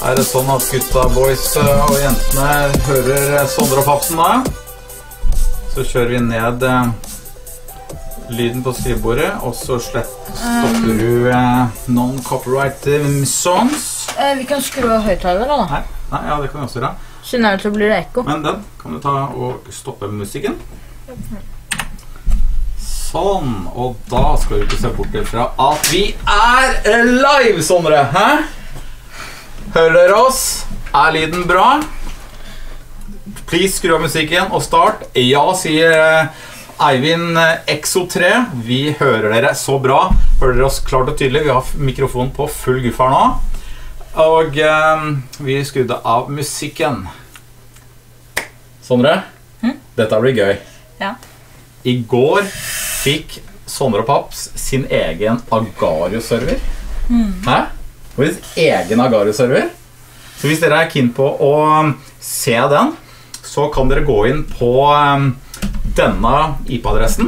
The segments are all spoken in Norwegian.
Er det sånn at gutta, boys og jentene hører Sondre og Papsen da? Så kjører vi ned lyden på skrivebordet, og så stopper du non-copyright songs. Vi kan skru av høyttalere da. Nei, ja, det kan vi også gjøre. Siden her så blir det ekko. Men den kan du ta og stoppe musikken. Sånn, og da skal du ikke se bort fra at vi er live, Sondre, hæ? Hører dere oss? Er lyden bra? Please skru av musikken og start. Ja, sier Eivind XO3. Vi hører dere så bra. Hører dere oss klart og tydelig? Vi har mikrofonen på full guff her nå. Og vi skrudde av musikken. Sondre, dette blir gøy. Ja. I går fikk Sondre og Paps sin egen Agario-server. Hæ? Vår egen Agario-server. Så hvis dere er keen på å se den, så kan dere gå inn på denne IP-adressen.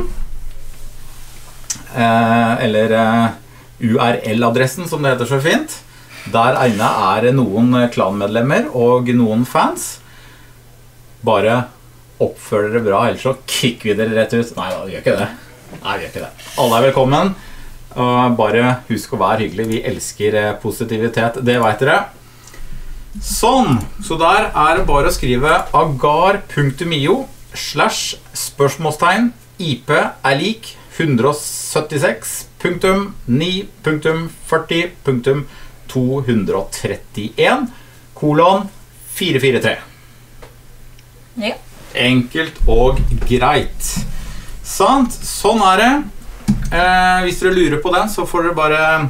Eller URL-adressen, som det heter så fint. Der inne er noen klanmedlemmer og noen fans. Bare oppfør dere bra, ellers så kikker vi dere rett ut. Nei, da, vi gjør ikke det. Nei, vi gjør ikke det. Alle er velkommen. Bare husk å være hyggelig. Vi elsker positivitet, det vet dere. Sånn, så der er det bare å skrive agar.io/spørsmålstegn IP er lik 176.9.40.231:443. Ja. Enkelt og greit. Sant? Sånn er det. Hvis dere lurer på den, så får dere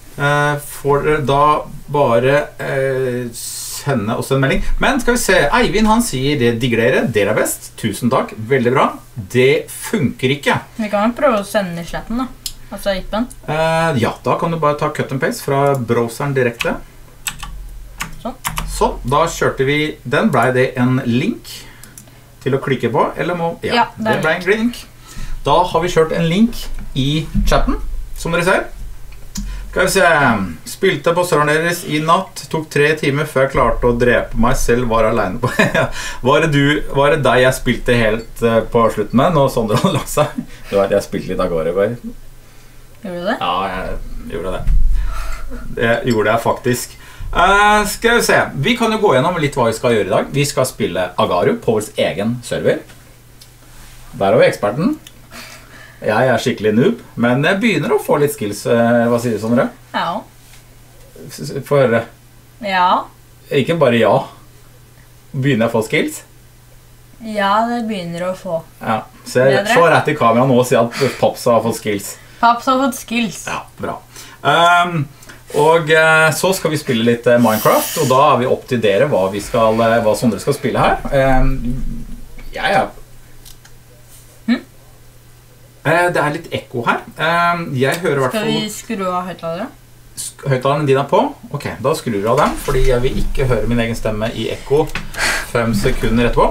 sende oss en melding. Men skal vi se, Eivind han sier det digger dere, dere er best. Tusen takk, veldig bra. Det funker ikke. Vi kan jo prøve å sende den i chatten da. Altså IP-en. Ja, da kan du bare ta cut and paste fra browseren direkte. Sånn. Sånn, da kjørte vi den. Ble det en link til å klikke på? Eller må... Ja, det ble en link. Da har vi kjørt en link i chatten, som dere ser. Skal vi se, spilte på serveren deres i natt, tok 3 timer før jeg klarte å drepe meg selv, var alene på. Var det deg jeg spilte helt på slutten med, når Sondre hadde lagt seg? Du vet, jeg spilte litt av gårde i går. Gjorde du det? Ja, jeg gjorde det. Det gjorde jeg faktisk. Skal vi se, vi kan jo gå gjennom litt hva vi skal gjøre i dag. Vi skal spille Agario på vår egen server. Der har vi eksperten. Jeg er skikkelig noob, men jeg begynner å få litt skills. Hva sier du, Sondre? Ja. Få høre. Ja. Ikke bare ja. Begynner jeg å få skills? Ja, det begynner å få. Ja, så rett i kamera nå og si at Paps har fått skills. Paps har fått skills. Ja, bra. Og så skal vi spille litt Minecraft, og da er vi opp til dere hva Sondre skal spille her. Det er litt ekko her. Jeg hører hvert fall... Skal vi skru av høyttalere? Høyttalerne dine er på? Ok, da skrur jeg av dem, fordi jeg vil ikke høre min egen stemme i ekko 5 sekunder etterpå.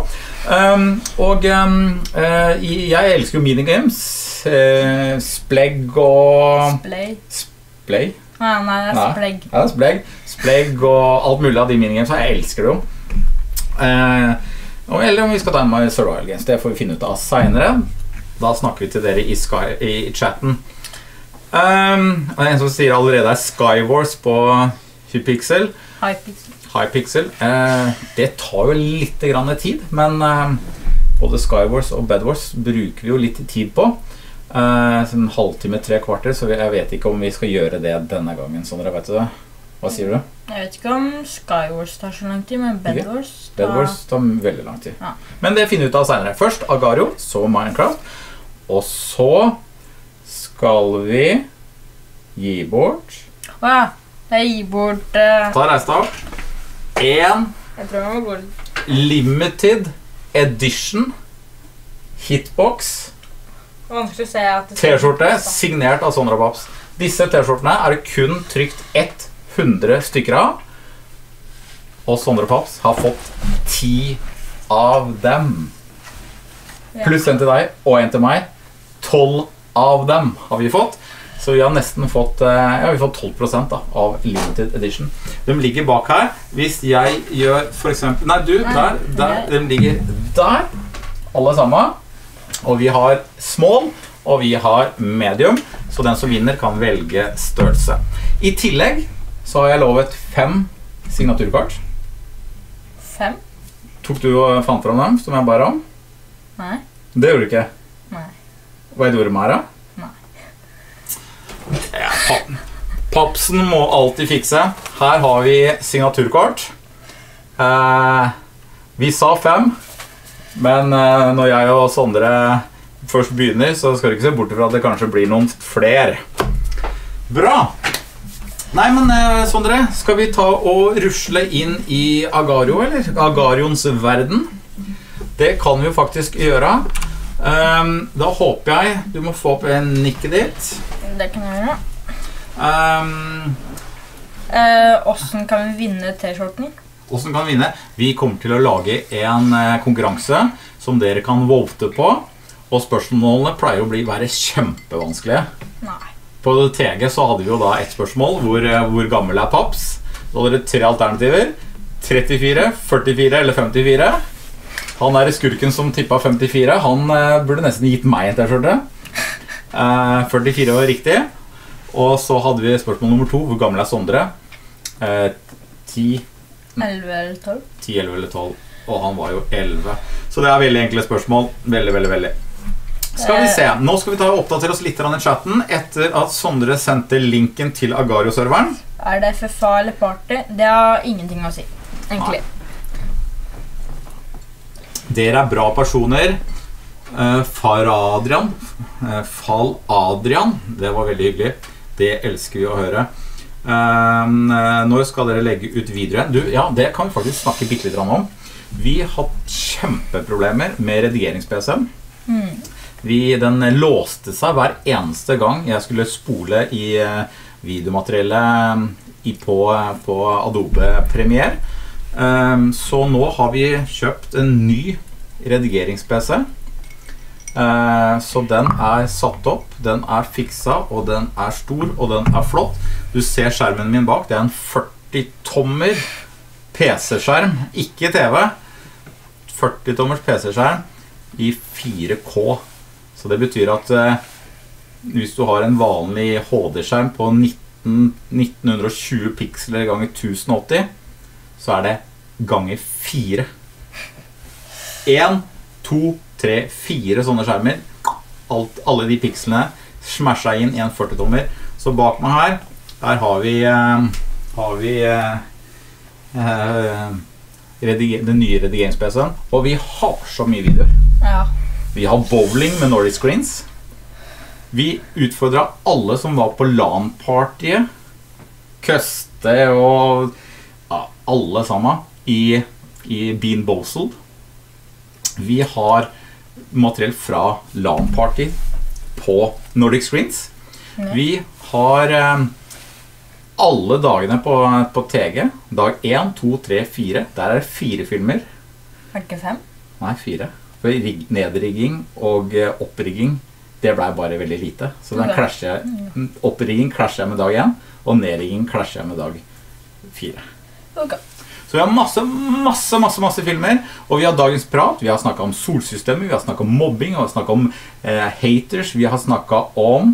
Jeg elsker jo minigames. Splegg og... Splay? Nei, det er splegg. Ja, det er splegg. Splegg og alt mulig av de minigames, jeg elsker det jo. Eller om vi skal ta en med survival games, det får vi finne ut av senere. Da snakker vi til dere i chatten. Det er en som sier allerede er Skywars på Hypixel. Hypixel. Det tar jo litt grann tid, men både Skywars og Bedwars bruker vi jo litt tid på. En halvtime, 3 kvarter, så jeg vet ikke om vi skal gjøre det denne gangen, Sondre, vet du det? Hva sier du? Jeg vet ikke om Skywars tar så lang tid, men Bedwars tar veldig lang tid. Ja. Men det finner vi ut av senere. Først Agario, så Minecraft. Og så skal vi gi bort... Ja, jeg gir bort... Ta reis da. En limited edition hitbox t-skjorte signert av Sondre og Paps. Disse t-skjortene er det kun trykt 100 stykker av. Og Sondre og Paps har fått 10 av dem. Pluss en til deg og en til meg. 12 av dem har vi fått. Så vi har nesten fått, ja, vi har fått 12% da, av limited edition. De ligger bak her. Hvis jeg gjør for eksempel... Nei, du, der. De ligger der. Alle sammen. Og vi har small, og vi har medium. Så den som vinner kan velge størrelse. I tillegg så har jeg lovet 5 signaturkort. 5? Tok du og fant fram dem, som jeg bare om? Nei. Det gjorde du ikke? Nei. Hva er det ordet med her, da? Nei. Ja, Papsen må alltid fikse. Her har vi signaturkort. Vi sa 5, men når jeg og Sondre først begynner, så skal du ikke se bort fra at det kanskje blir noen flere. Bra! Nei, men Sondre, skal vi ta og rusle inn i Agario, eller? Agarions verden. Det kan vi jo faktisk gjøre. Da håper jeg du må få opp nikket ditt. Det kan jeg gjøre. Hvordan kan vi vinne t-skjorten? Hvordan kan vi vinne? Vi kommer til å lage en konkurranse som dere kan vote på, og spørsmålene pleier å være kjempevanskelige. Nei. På TG så hadde vi jo da et spørsmål, hvor gammel er Paps? Da hadde dere 3 alternativer, 34, 44 eller 54. Han er skurken som tippet 54, han burde nesten gitt meg en t-skjorte. 44 var riktig. Og så hadde vi spørsmål nummer 2, hvor gammel er Sondre? 10, 11 eller 12. 10, 11 eller 12, og han var jo 11. Så det er veldig enkle spørsmål, veldig. Skal vi se, nå skal vi ta og oppdatere oss litt i chatten etter at Sondre sendte linken til Agario-serveren. Er det FFA eller party? Det har ingenting å si, egentlig. Dere er bra personer. Faradrian, Adrian, det var veldig hyggelig. Det elsker vi å høre. Når skal dere legge ut videre? Du, ja, det kan vi faktisk snakke bitte litt om. Vi har hatt kjempeproblemer med redigeringsPC-en. Den låste seg hver eneste gang jeg skulle spole i videomateriellet på Adobe Premiere. Så nå har vi kjøpt en ny redigerings-PC. Så den er satt opp, den er fikset, og den er stor, og den er flott. Du ser skjermen min bak, det er en 40-tommer PC-skjerm, ikke TV. 40-tommers PC-skjerm i 4K. Så det betyr at hvis du har en vanlig HD-skjerm på 1920 pixeler ganger 1080, så er det ganger 4. 1, 2, 3, 4 sånne skjermer. Alle de pixelene smashet inn i en 40-tommer. Så bak meg her, der har vi den nye redigeringsPC-en. Og vi har så mye videoer. Ja. Vi har bowling med Nordic Screens. Vi utfordret alle som var på LAN-partiet. Køste og ja, alle sammen i Bean Boozled. Vi har materiell fra LAN-party på Nordic Screens. Vi har alle dagene på TG. Dag 1, 2, 3, 4. Der er det 4 filmer. Er det ikke 5? Nei, 4. For nedrigging og opprigging, det ble bare veldig lite. Så den opprigging klasjer jeg med dag 1, og nedrigging klasjer jeg med dag 4. Ok. Så vi har masse filmer, og vi har dagens prat. Vi har snakket om solsystemet, vi har snakket om mobbing, vi har snakket om haters, vi har snakket om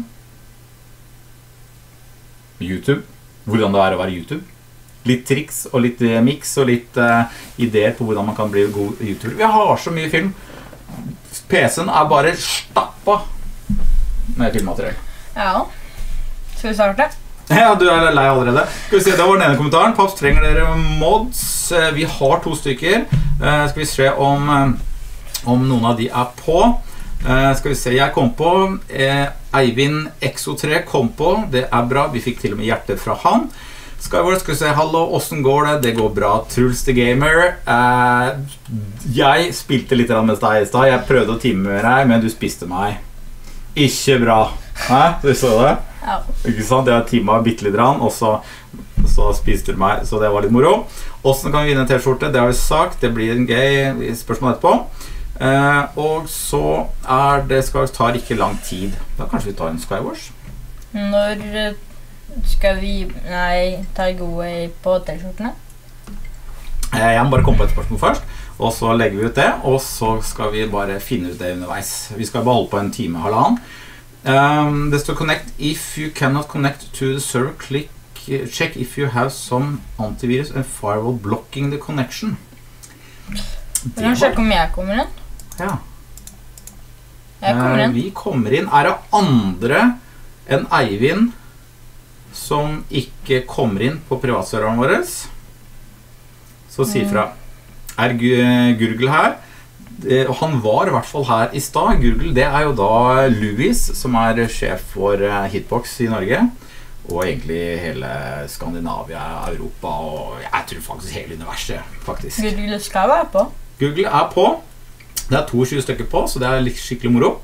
YouTube, hvordan det er å være YouTube. Litt triks og litt mix og litt ideer på hvordan man kan bli god YouTuber. Vi har så mye film. PC-en er bare stappet med filmmateriell. Ja. Skal vi starte? Ja, du er lei allerede. Skal vi se, det var den ene kommentaren. Paps, trenger dere mods? Vi har 2 stykker. Skal vi se om noen av de er på. Skal vi se, jeg kom på. Eivind Exo3 kom på. Det er bra, vi fikk til og med hjertet fra han. Skyward, skal vi se, hallo, hvordan går det? Det går bra, Truls the Gamer. Jeg spilte litt med deg i sted. Jeg prøvde å time med deg, men du spiste meg. Ikke bra. Hæ? Du så det? Ja. Ikke sant? Jeg timet bitte litt, og så spiste du meg, så det var litt moro. Hvordan kan vi vinne en t-skjorte? Det har vi sagt, det blir en gøy spørsmål etterpå. Og så tar ikke lang tid. Da kanskje vi tar en Skywars. Når Skal vi ta giveaway på t-skjortene? Jeg må bare komme på et spørsmål først, og så legger vi ut det, og så skal vi bare finne ut det underveis. Vi skal bare holde på en time, halvannen. Det står connect. If you cannot connect to the server, check if you have some antivirus and firewall blocking the connection. Vi kan sjekke om jeg kommer inn. Ja. Jeg kommer inn. Vi kommer inn. Det andre enn Eivind som ikke kommer inn på privatserveren vår? Så si fra. Google her? Han var i hvert fall her i stad. Google, det jo da Louis, som sjef for Hitbox i Norge, og egentlig hele Skandinavia, Europa, og jeg tror faktisk hele universet, faktisk. Google skal være på. Google på. Det 22 stykker på, så det litt skikkelig moro.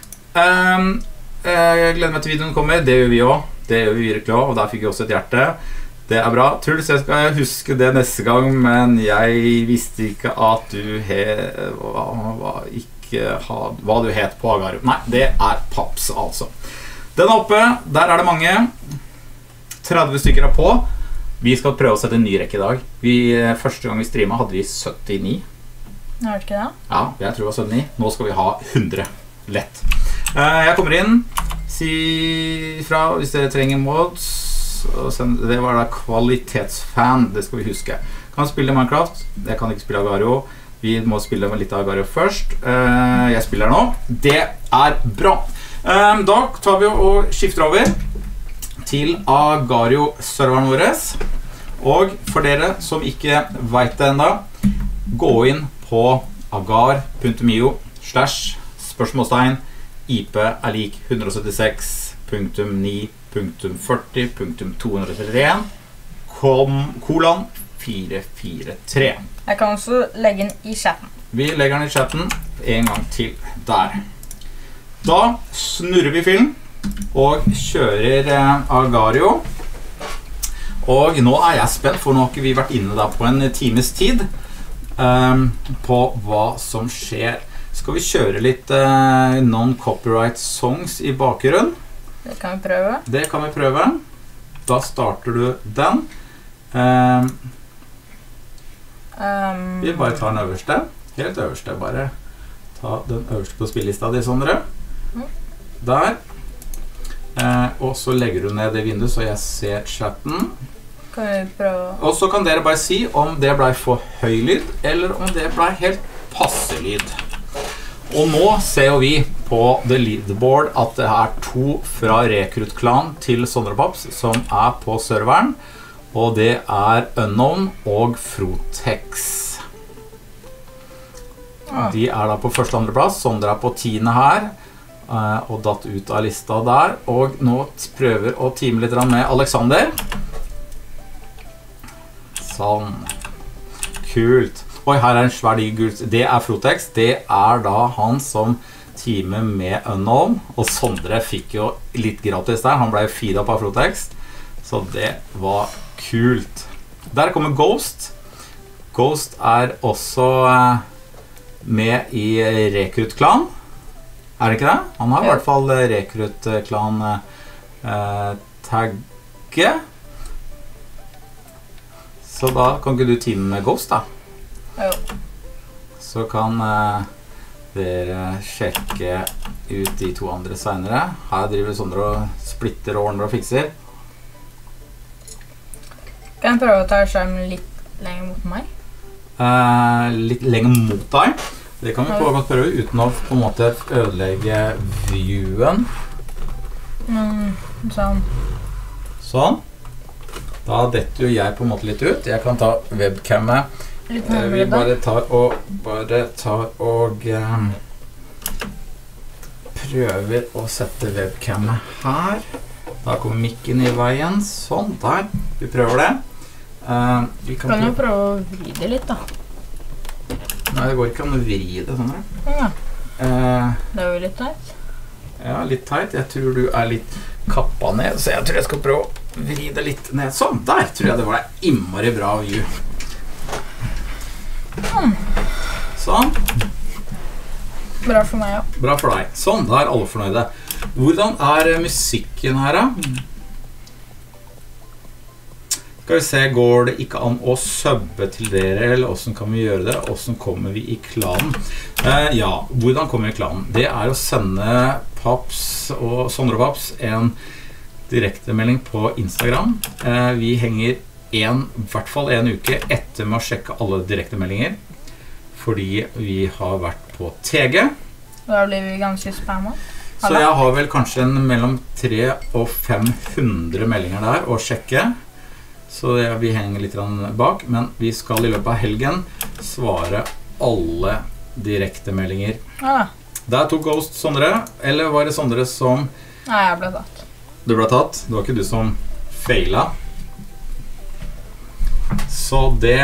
Jeg gleder meg til videoen kommer. Det gjør vi også. Det gjør vi virkelig også, og der fikk vi også et hjerte. Det bra. Truls, jeg skal huske det neste gang, men jeg visste ikke at du hva du het på Agario. Nei, det Paps, altså. Den oppe, der det mange. 30 stykker på. Vi skal prøve å sette en ny rekke i dag. Første gang vi streamet hadde vi 79. Har du ikke det? Ja, jeg tror det var 79. Nå skal vi ha 100. Lett. Jeg kommer inn. Si fra hvis dere trenger mods. Det var da kvalitetsfan, det skal vi huske. Kan spille Minecraft, jeg kan ikke spille Agario. Vi må spille med litt Agario først. Jeg spiller nå. Det bra. Da tar vi og skifter over til Agario-serveren vår. Og for dere som ikke vet det enda, gå inn på agar.io/spørsmålstegn IP lik 176.9.40.231 kolon 443. Jeg kan også legge den i chatten. Vi legger den i chatten en gang til der. Da snurrer vi film og kjører Agario. Og nå jeg spent, for nå har ikke vi vært inne da på en times tid på hva som skjer. Skal vi kjøre litt non-copyright songs i bakgrunnen? Det kan vi prøve. Det kan vi prøve. Da starter du den. Vi bare tar den øverste. Helt øverste, bare ta den øverste på spillelista di, Sondre. Der. Og så legger du ned det vinduet, så jeg ser chatten. Kan vi prøve? Og så kan dere bare si om det ble for høy lyd, eller om det ble helt passe lyd. Og nå ser vi på The Leaderboard at det 2 fra Rekrut-klan til Sondre Paps som på serveren, og det Unknown og Frotex. De da på første og andre plass. Sondre på 10. her, og datt ut av lista der. Og nå prøver å time litt med Alexander. Sånn. Kult. Oi, her en svær digert. Det Frotex. Det da han som teamer med Unknown. Og Sondre fikk jo litt gratis der. Han ble jo feedet opp av Frotex. Så det var kult. Der kommer Ghost. Ghost også med i Rekrut-klan. Det ikke det? Han har i hvert fall Rekrut-klan-tagget. Så da kan ikke du teame med Ghost da? Jo. Så kan dere sjekke ut de 2 andre senere. Her driver Sondre og splitter og ordner og fikser. Kan jeg prøve å ta skjermen litt lenger mot meg? Litt lenger mot deg? Det kan vi godt prøve uten å på en måte ødelegge viewen. Sånn. Sånn. Da detter jo jeg på en måte litt ut. Jeg kan ta webcamet. Vi bare tar og prøver å sette webcamet her. Da kommer mikken i veien. Sånn, der. Vi prøver det. Vi kan jo prøve å vri det litt da. Nei, det går ikke an å vri det, sånn. Ja. Det jo litt teit. Ja, litt teit. Jeg tror du litt kappa ned, så jeg tror jeg skal prøve å vri det litt ned. Sånn, der tror jeg det var innmari bra view. Sånn. Bra for meg, ja. Bra for deg. Sånn, da alle fornøyde. Hvordan musikken her, da? Skal vi se, går det ikke an å subbe til dere, eller hvordan kan vi gjøre det? Hvordan kommer vi i klanen? Ja, hvordan kommer vi i klanen? Det er å sende Paps og Sondre og Paps en direktemelding på Instagram. Vi henger i hvert fall en uke etter med å sjekke alle direktemeldinger, fordi vi har vært på TG. Da blir vi ganske spammet. Så jeg har vel kanskje mellom 300 og 500 meldinger der å sjekke. Så vi henger litt bak, men vi skal i løpet av helgen svare alle direktemeldinger. Der tok Ghost Sondre, eller var det Sondre som... Nei, jeg ble tatt. Du ble tatt? Det var ikke du som feila. Så det...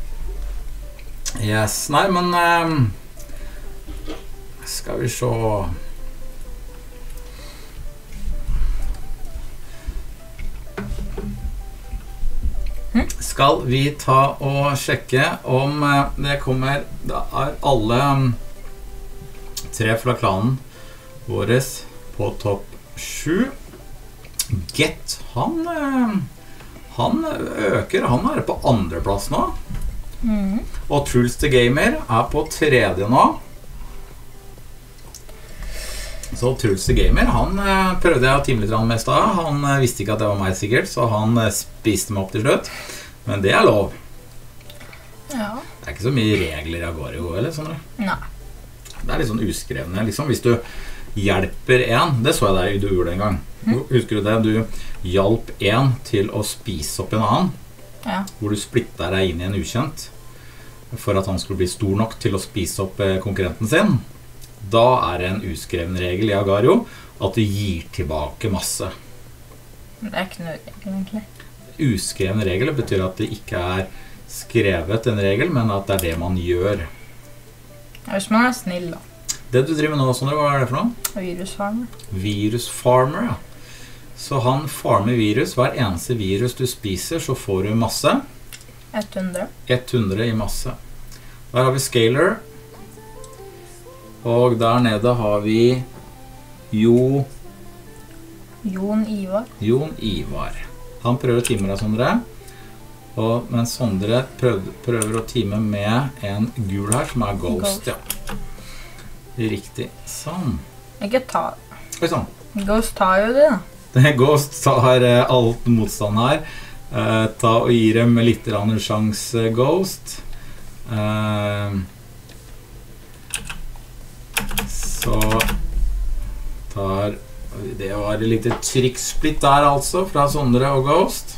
Yes, nei, men... skal vi se... Skal vi ta og sjekke om det kommer, det er alle 3 fra klanen våres på topp 7. Get, han øker, han er på 2. plass nå. Og Truls the Gamer er på 3. nå. Så Truls the Gamer, han prøvde jeg å time litt med i stad. Han visste ikke at det var meg sikkert, så han spiste meg opp til slutt. Men det er lov. Ja. Det er ikke så mye regler jeg går i gå, eller Sondre? Nei. Det er litt sånn uskrevne, liksom. Hvis du hjelper en, det så jeg deg du gjorde en gang. Husker du det? Du hjalp en til å spise opp en annen. Ja. Hvor du splittet deg inn i en ukjent for at han skulle bli stor nok til å spise opp konkurrenten sin. Da er det en uskreven regel i Agario at du gir tilbake masse. Det er ikke noe regel, egentlig. Uskreven regel betyr at det ikke er skrevet en regel, men at det er det man gjør. Ja, hvis man er snill, da. Det du driver med nå, Sondre, hva er det for noe? Virusfarmer. Virusfarmer, ja. Så han farmer virus. Hver eneste virus du spiser, så får du masse. 100. 100 i masse. Der har vi Scaler. Og der nede har vi Jon Ivar. Jon Ivar. Han prøver å time deg, Sondre. Men Sondre prøver å time med en gul her, som er Ghost. Ja. Riktig. Sånn. Ikke ta. Oi, sånn. Ghost tar jo det, da. Ghost tar alt motstand her. Ta og gi dem litt sjanse, Ghost. Så tar... Det var litt trykksplitt der altså, fra Sondre og Ghost.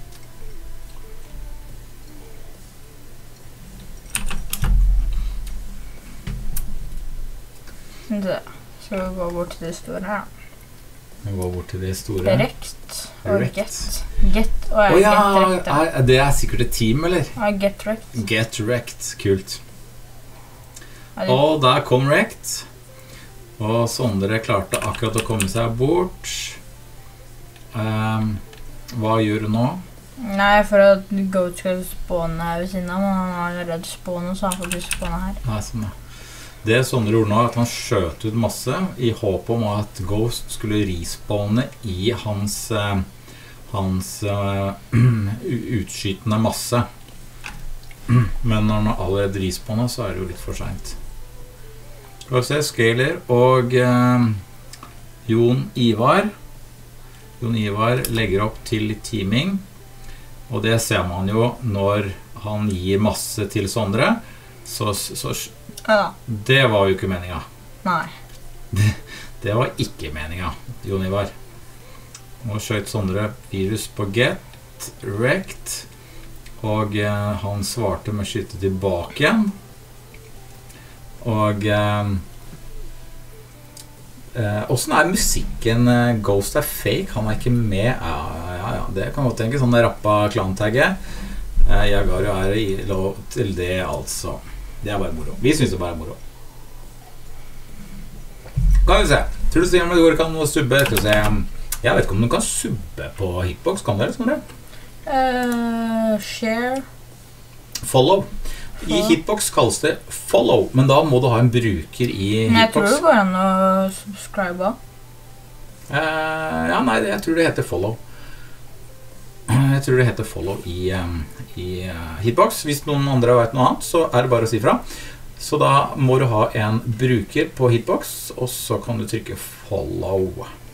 Det. Så vi går bort til det store her. Vi går bort til det store. Rekt og Rekt. Get. Get og ja, Get Rekt. det er sikkert et team, eller? Ja, Get Rekt. Get Rekt, kult. Ja, det... Og der kom Rekt. Og Sondre klarte akkurat å komme seg bort. Hva gjør du nå? Nei, for at Goat skal spåne her ved siden av, men han har allerede spånet, så han får ikke spåne her. Nei, sånn da. Det Sondre gjorde nå er at han skjøt ut masse i håp om at Ghost skulle respawne i hans utskytende masse. Men når han allerede respawnet, så er det jo litt for sent. Skal vi se, Scaler og Jon Ivar. Jon Ivar legger opp til litt teaming, og det ser man jo når han gir masse til Sondre. Så Ja. det var jo ikke meningen. Nei. Det var ikke meningen, Jon Ivar. Nå skjøt Sondre virus på Get Rekt, og han svarte med å skyte tilbake igjen. Og hvordan er musikken? Ghost er fake, han er ikke med. Ja, det kan godt tenke, sånn rappa klantagget. Agario er i lov til det, altså. Det er bare moro. Vi synes det bare er moro. Kan vi se. Tror du sier om det går kan subbe? Jeg vet ikke om du kan subbe på Hitbox, kan du det? Sånn det? Share. Follow. I Hitbox kalles det follow, men da må du ha en bruker i Hitbox. Men jeg tror det går an å subscribe. Ja, nei, jeg tror det heter follow. Jeg jeg tror det heter follow i Hitbox. Hvis noen andre vet noe annet, så det bare å si fra. Så da må du ha en bruker på Hitbox, og så kan du trykke follow.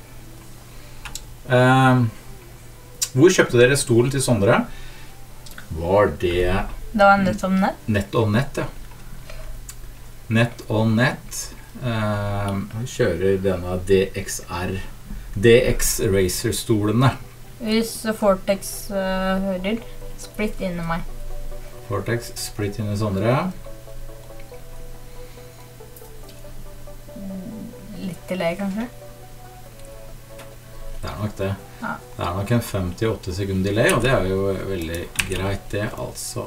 Hvor kjøpte dere stolen til Sondre? Var det... Det var Nett om Nett. Nett og Nett, ja. Nett og Nett. Vi kjører denne DX Racer-stolene. Hvis Vortex hører, splitt inn i meg. Vortex, splitt inn i Sondre. Litt delay, kanskje? Det nok det. Ja. Det nok en 58 sekunder delay, og det jo veldig greit det, altså.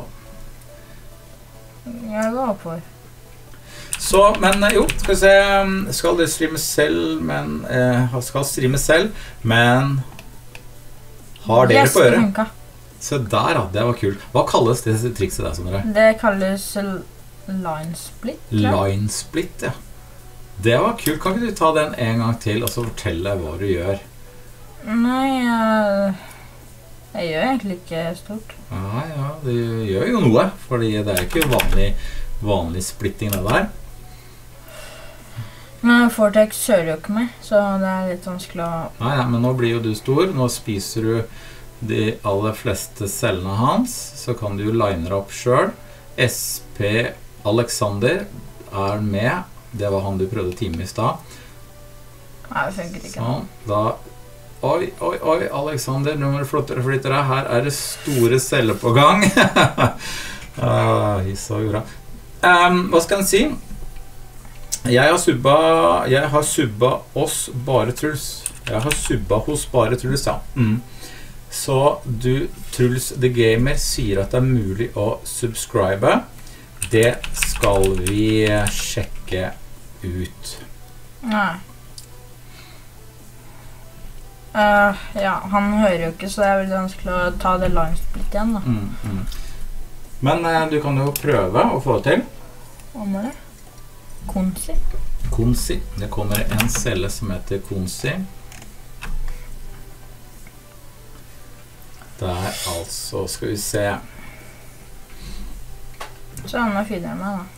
Jeg går oppover. Så, men jo, skal vi se, skal det streame selv, skal streame selv, men har dere på øret? Funka. Så der, ja, det var kult. Hva kalles det trikset der, Sondre? Det kalles line split. Line split, ja. Det var kult. Kan ikke du ta den en gang til, og så fortelle hva du gjør? Nei, jeg gjør egentlig ikke stort. Ja, du gjør jo noe, fordi det ikke vanlig splitting det der. Men Vortex sører jo ikke meg, så det litt vanskelig å... Nei, men nå blir jo du stor. Nå spiser du de aller fleste cellene hans, så kan du jo line opp selv. SP Alexander med. Det var han du prøvde å time i sted. Nei, det funker ikke. Sånn, da... Oi, Alexander, nå må du flytte deg. Her det store celler på gang. Så bra. Hva skal jeg si? Jeg har subba oss bare Truls. Jeg har subba hos bare Truls, ja. Så du, Truls The Gamer, sier at det mulig å subscribe. Det skal vi sjekke ut. Nei. Ja, han hører jo ikke, så det veldig vanskelig å ta det line split igjen, da. Men du kan jo prøve å få det til. Hva må det? Konsi. Konsi. Det kommer en celle som heter Konsi. Der, altså, skal vi se. Så han er finere med, da.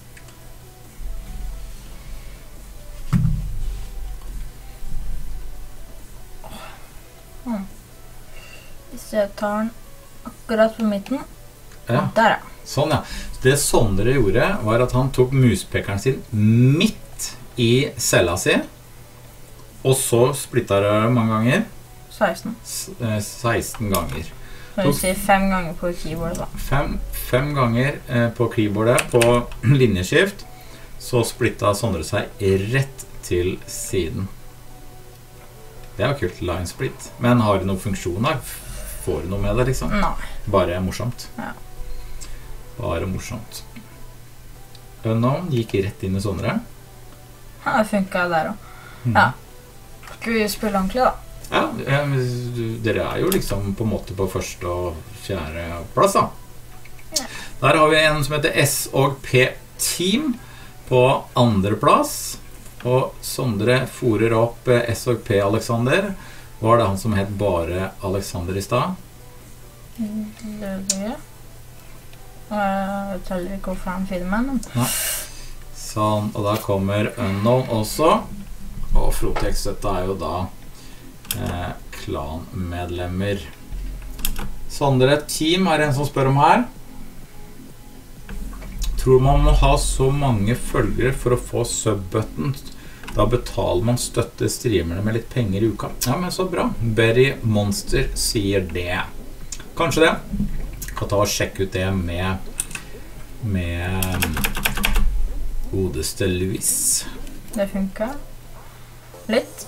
Hvis jeg tar den akkurat på midten. Ja. Der, ja. Sånn, ja. Det Sondre gjorde var at han tok muspekeren sin midt i cella si, og så splittet det mange ganger. 16. 16 ganger. Det vil si 5 ganger på keyboardet, da. 5 ganger på keyboardet på linjeskift, så splittet Sondre seg rett til siden. Det var kult, line split. Men har du noen funksjoner? Får du noe med det, liksom? Nei. Bare morsomt. Ja. Bare morsomt. Unknown gikk rett inn i Sondre. Ja, det funket der også. Ja. Skal vi spille ordentlig, da? Ja, dere jo liksom på en måte på første og fjerde plass, da. Ja. Der har vi en som heter S og P Team på andre plass. Og Sondre forer opp S og P Alexander. Var det han som het bare Alexander i sted? Det. Jeg teller ikke hvorfor han filmen. Ja. Sånn, og da kommer Unknown også. Og Frotex, dette jo da klanmedlemmer. Sondre Team en som spør om her. Tror man må ha så mange følgere for å få sub-button. Da betaler man støtte streamerne med litt penger i uka. Ja, men så bra. Berry Monster sier det. Kanskje det. Kan ta og sjekke ut det med godeste Louis. Det funker. Litt.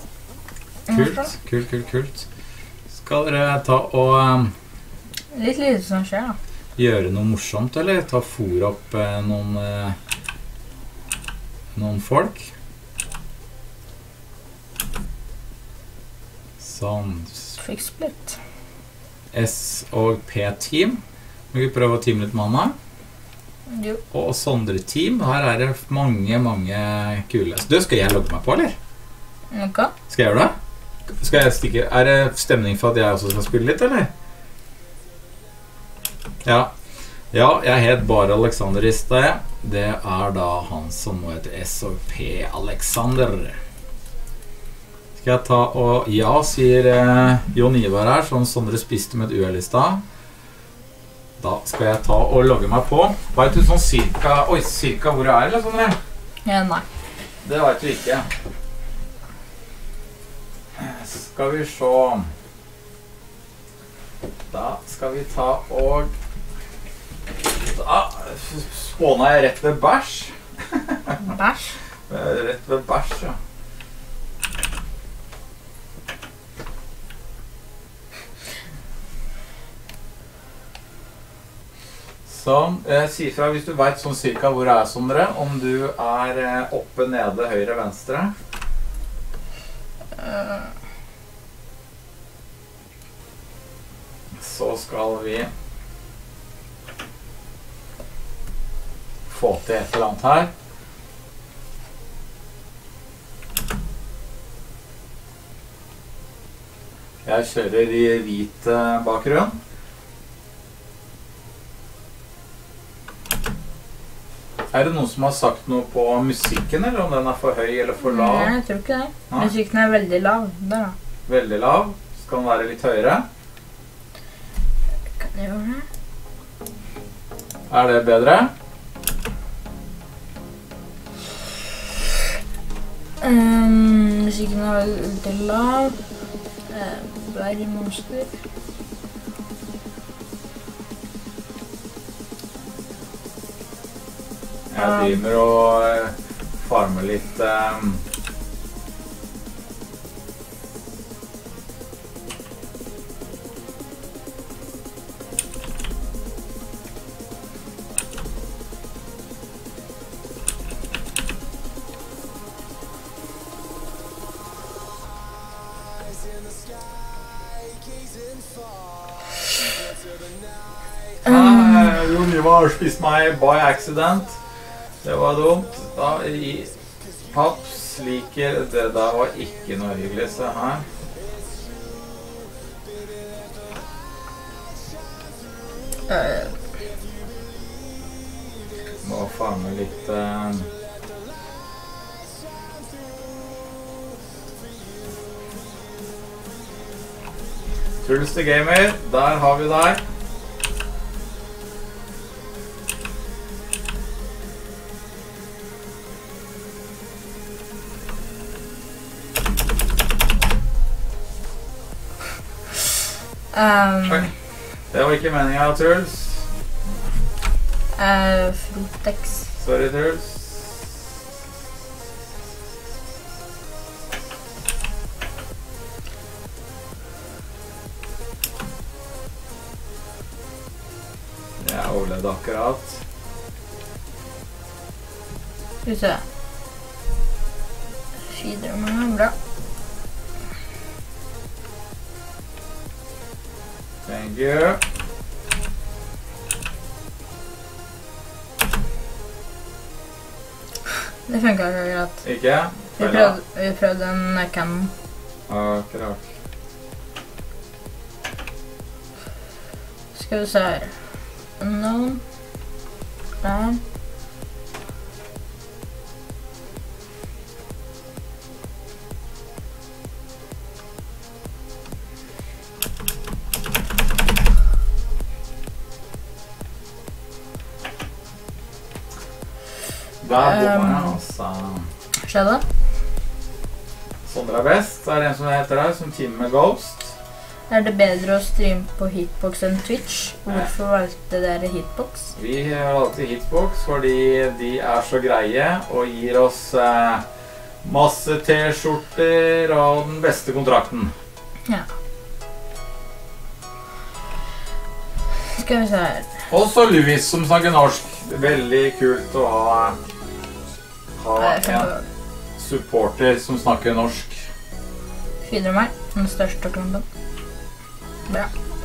Kult. Skal dere ta og... Litt lite som skjer, da. Gjøre noe morsomt, eller ta for opp noen folk. Sånn. Fix split. S og P Team. Må vi prøve å teame litt med Anna. Jo. Og Sondre Team. Her det mange kule. Du, skal jeg logge meg på, eller? Noe? Skal jeg gjøre det? Skal jeg stikke? Det stemning for at jeg også skal spille litt, eller? Ja. Ja, jeg het bare Alexander i sted. Det da han som nå heter SOP Alexander. Skal jeg ta og ja, sier Jon Ivar her, som Sondre spiste med et uhell i stad. Da skal jeg ta og logge meg på. Vet du sånn cirka, cirka hvor jeg eller Sondre? Ja, nei. Det vet du ikke. Skal vi se. Da skal vi ta og da spåna jeg rett ved bæsj. Bæsj? Rett ved bæsj, ja. Sånn, si fra hvis du vet sånn cirka hvor jeg Sondre, om du oppe, nede, høyre, venstre. Så skal vi få til et eller annet her. Jeg kjører i hvit bakgrunn. Det noen som har sagt noe på musikken, eller om den for høy eller for lav? Nei, jeg tror ikke det. Nei. Musikken veldig lav. Der da. Veldig lav. Skal den være litt høyere? Kan jeg gjøre det? Det bedre? Musikken veldig lav. Veldig monster. Jeg driver og farmer litt Jon Ivar har spist meg by accident. Det var dumt. Da i paps liker det der var ikke noe hyggelig. Se her. Må fange litt Truls the Gamer, der har vi deg. Det var ikke meningen, Truls. Frotex. Sorry, Truls. Jeg overlevde akkurat. Skal vi se. Feeder med bra. Thank you. Det funker ikke akkurat. Ikke? Vi prøvde en cannon. Akkurat. Skal vi se her. Unknown. Der. Der bommer jeg, altså. Skjedde? Sondre best, det en som heter her, som teamer med Ghost. Det bedre å streame på Hitbox enn Twitch? Hvorfor valgte dere Hitbox? Vi valgte Hitbox fordi de så greie og gir oss masse t-skjorter og den beste kontrakten. Ja. Skal vi se her. Og så Louis som snakker norsk. Veldig kult å ha en supporter som snakker norsk. Feeder meg, den største klumpen. Bra.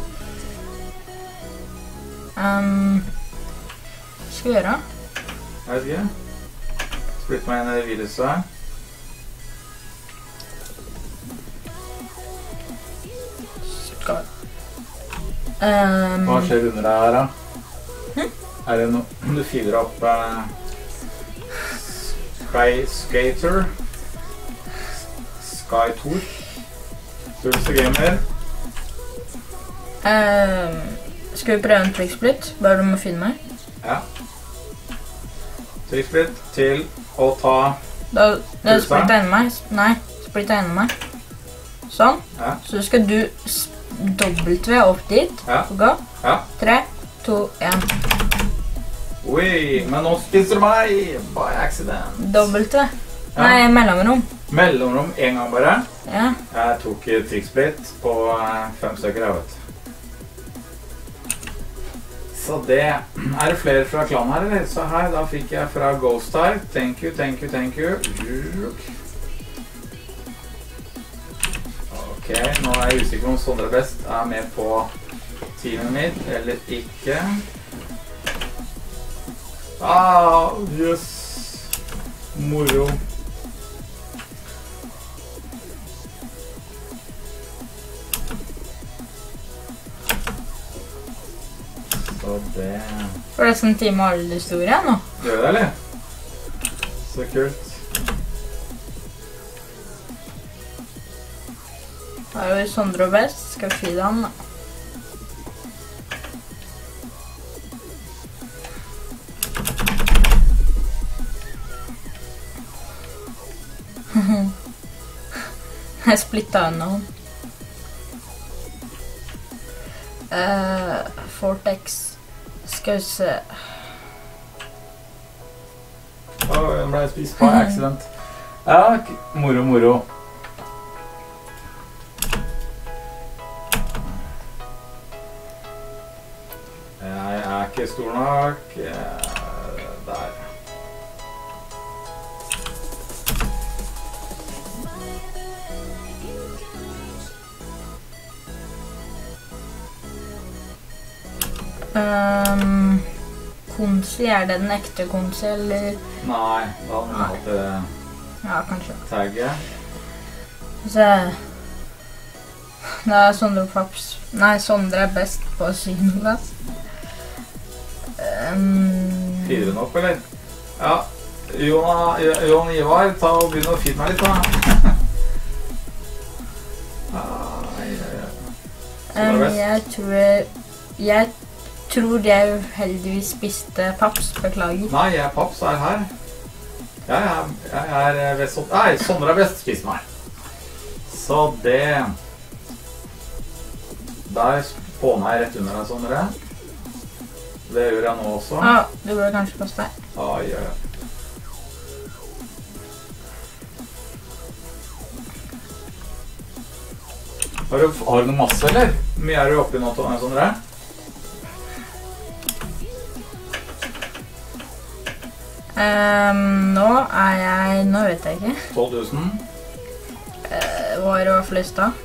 Skal vi gjøre? Jeg vet ikke. Splitt meg inn i viruset. Skal vi. Hva skjer under deg her da? Er det noe du fyrer opp Sky Skater? Sky Tour? Pulse Gamer? Skal vi prøve en tricksplit? Bare du må finne meg. Ja. Tricksplit til å ta Da splitter jeg inn meg. Nei, splitter jeg inn meg. Sånn. Ja. Så skal du W opp dit. Ja. Og gå. Ja. 3, 2, 1. Oi, men nå spiser du meg by accident. W. Ja. Nei, mellomrom. Mellomrom en gang bare. Ja. Jeg tok tricksplit på 5 stykker, jeg vet. Så det er det flere fra klanen her, eller? Så her, da fikk jeg fra Ghost her. Thank you, thank you, thank you. Ok, nå er jeg usikker om Sondre Best er med på teamet mitt, eller ikke. Yes. Moro. Så det... Forresten time har du historie nå. Gjør det, eller? Så kult. Da er jo Sondre og Best. Skal vi feede han da. Jeg splittet unna hun. Vortex. Skal vi se. Den ble spist på accident. Ja, moro, moro. Jeg er ikke stor nok. Der. Konsi, er det den ekte Konsi, eller? Nei, da må jeg til Ja, kanskje. tagget. Så da er Sondre Paps. Nei, Sondre er best på syvendeplass. Fyrer den opp, eller? Ja, Jon Ivar, ta og begynne å finne meg litt, da. Jeg tror jeg uheldigvis spiste Paps, beklager. Nei, Paps er her. Jeg er best. Nei, Sondre er best, spis meg. Så det... Der spåner jeg rett under deg, Sondre. Det gjør jeg nå også. Ja, du burde kanskje passe deg. Ja, gjør jeg. Har du noe masse, eller? Hvor mye er du oppe i nå, Sondre? Nå vet jeg ikke. 12 000. Var det i hvert fall i stad.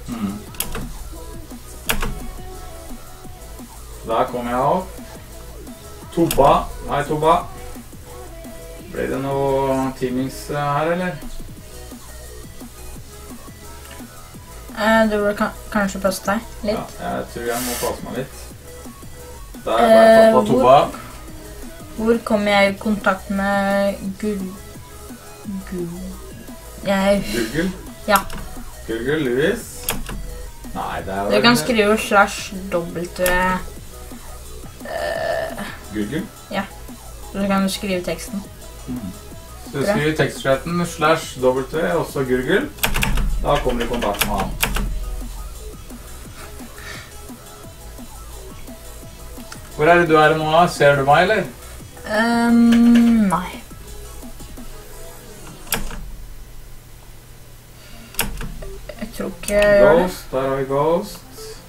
Der kommer jeg opp. Tobba. Hei, Tobba. Ble det noe teamings her, eller? Du burde kanskje passe deg litt. Ja, jeg tror jeg må passe meg litt. Der ble jeg tatt på Tobba. Hvor kommer jeg i kontakt med Gurgel? Ja. Gurgel, Louis. Nei, det er jo... Du kan skrive /W. Gurgel? Ja. Så kan du skrive teksten. Så du skriver tekstchatten /W, også Gurgel. Da kommer du i kontakt med han. Hvor er det du er nå? Ser du meg, eller? Nei. Jeg tror ikke jeg gjør det. Ghost, der har vi Ghost.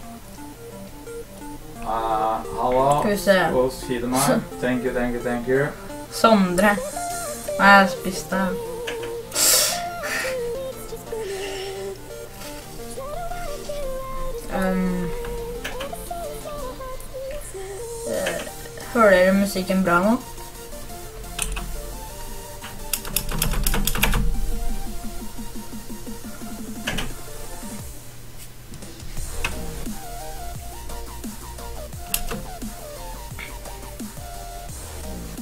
Halla, Skal vi se. Ghost, feeder meg. Thank you, thank you, thank you. Sondre. Nei, jeg spiste. Hører dere musikken bra nå?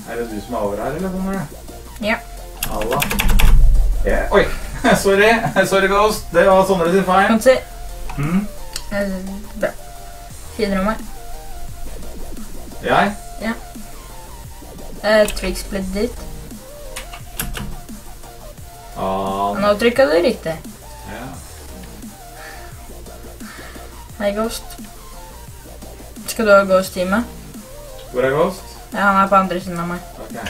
Er det du som er over her, eller Sondre? Ja. Alla. Ja. Oi, sorry. Sorry, Ghost. Det var Sondre sin feil. Kan du si? Mm. Bra. Finere om meg. Jeg? Ja. Twix ble ditt. Nå trykket du riktig. Ja. Hei, Ghost. Skal du ha Ghost-time? Hvor er Ghost? Ja, han er på andre siden av meg. Ok.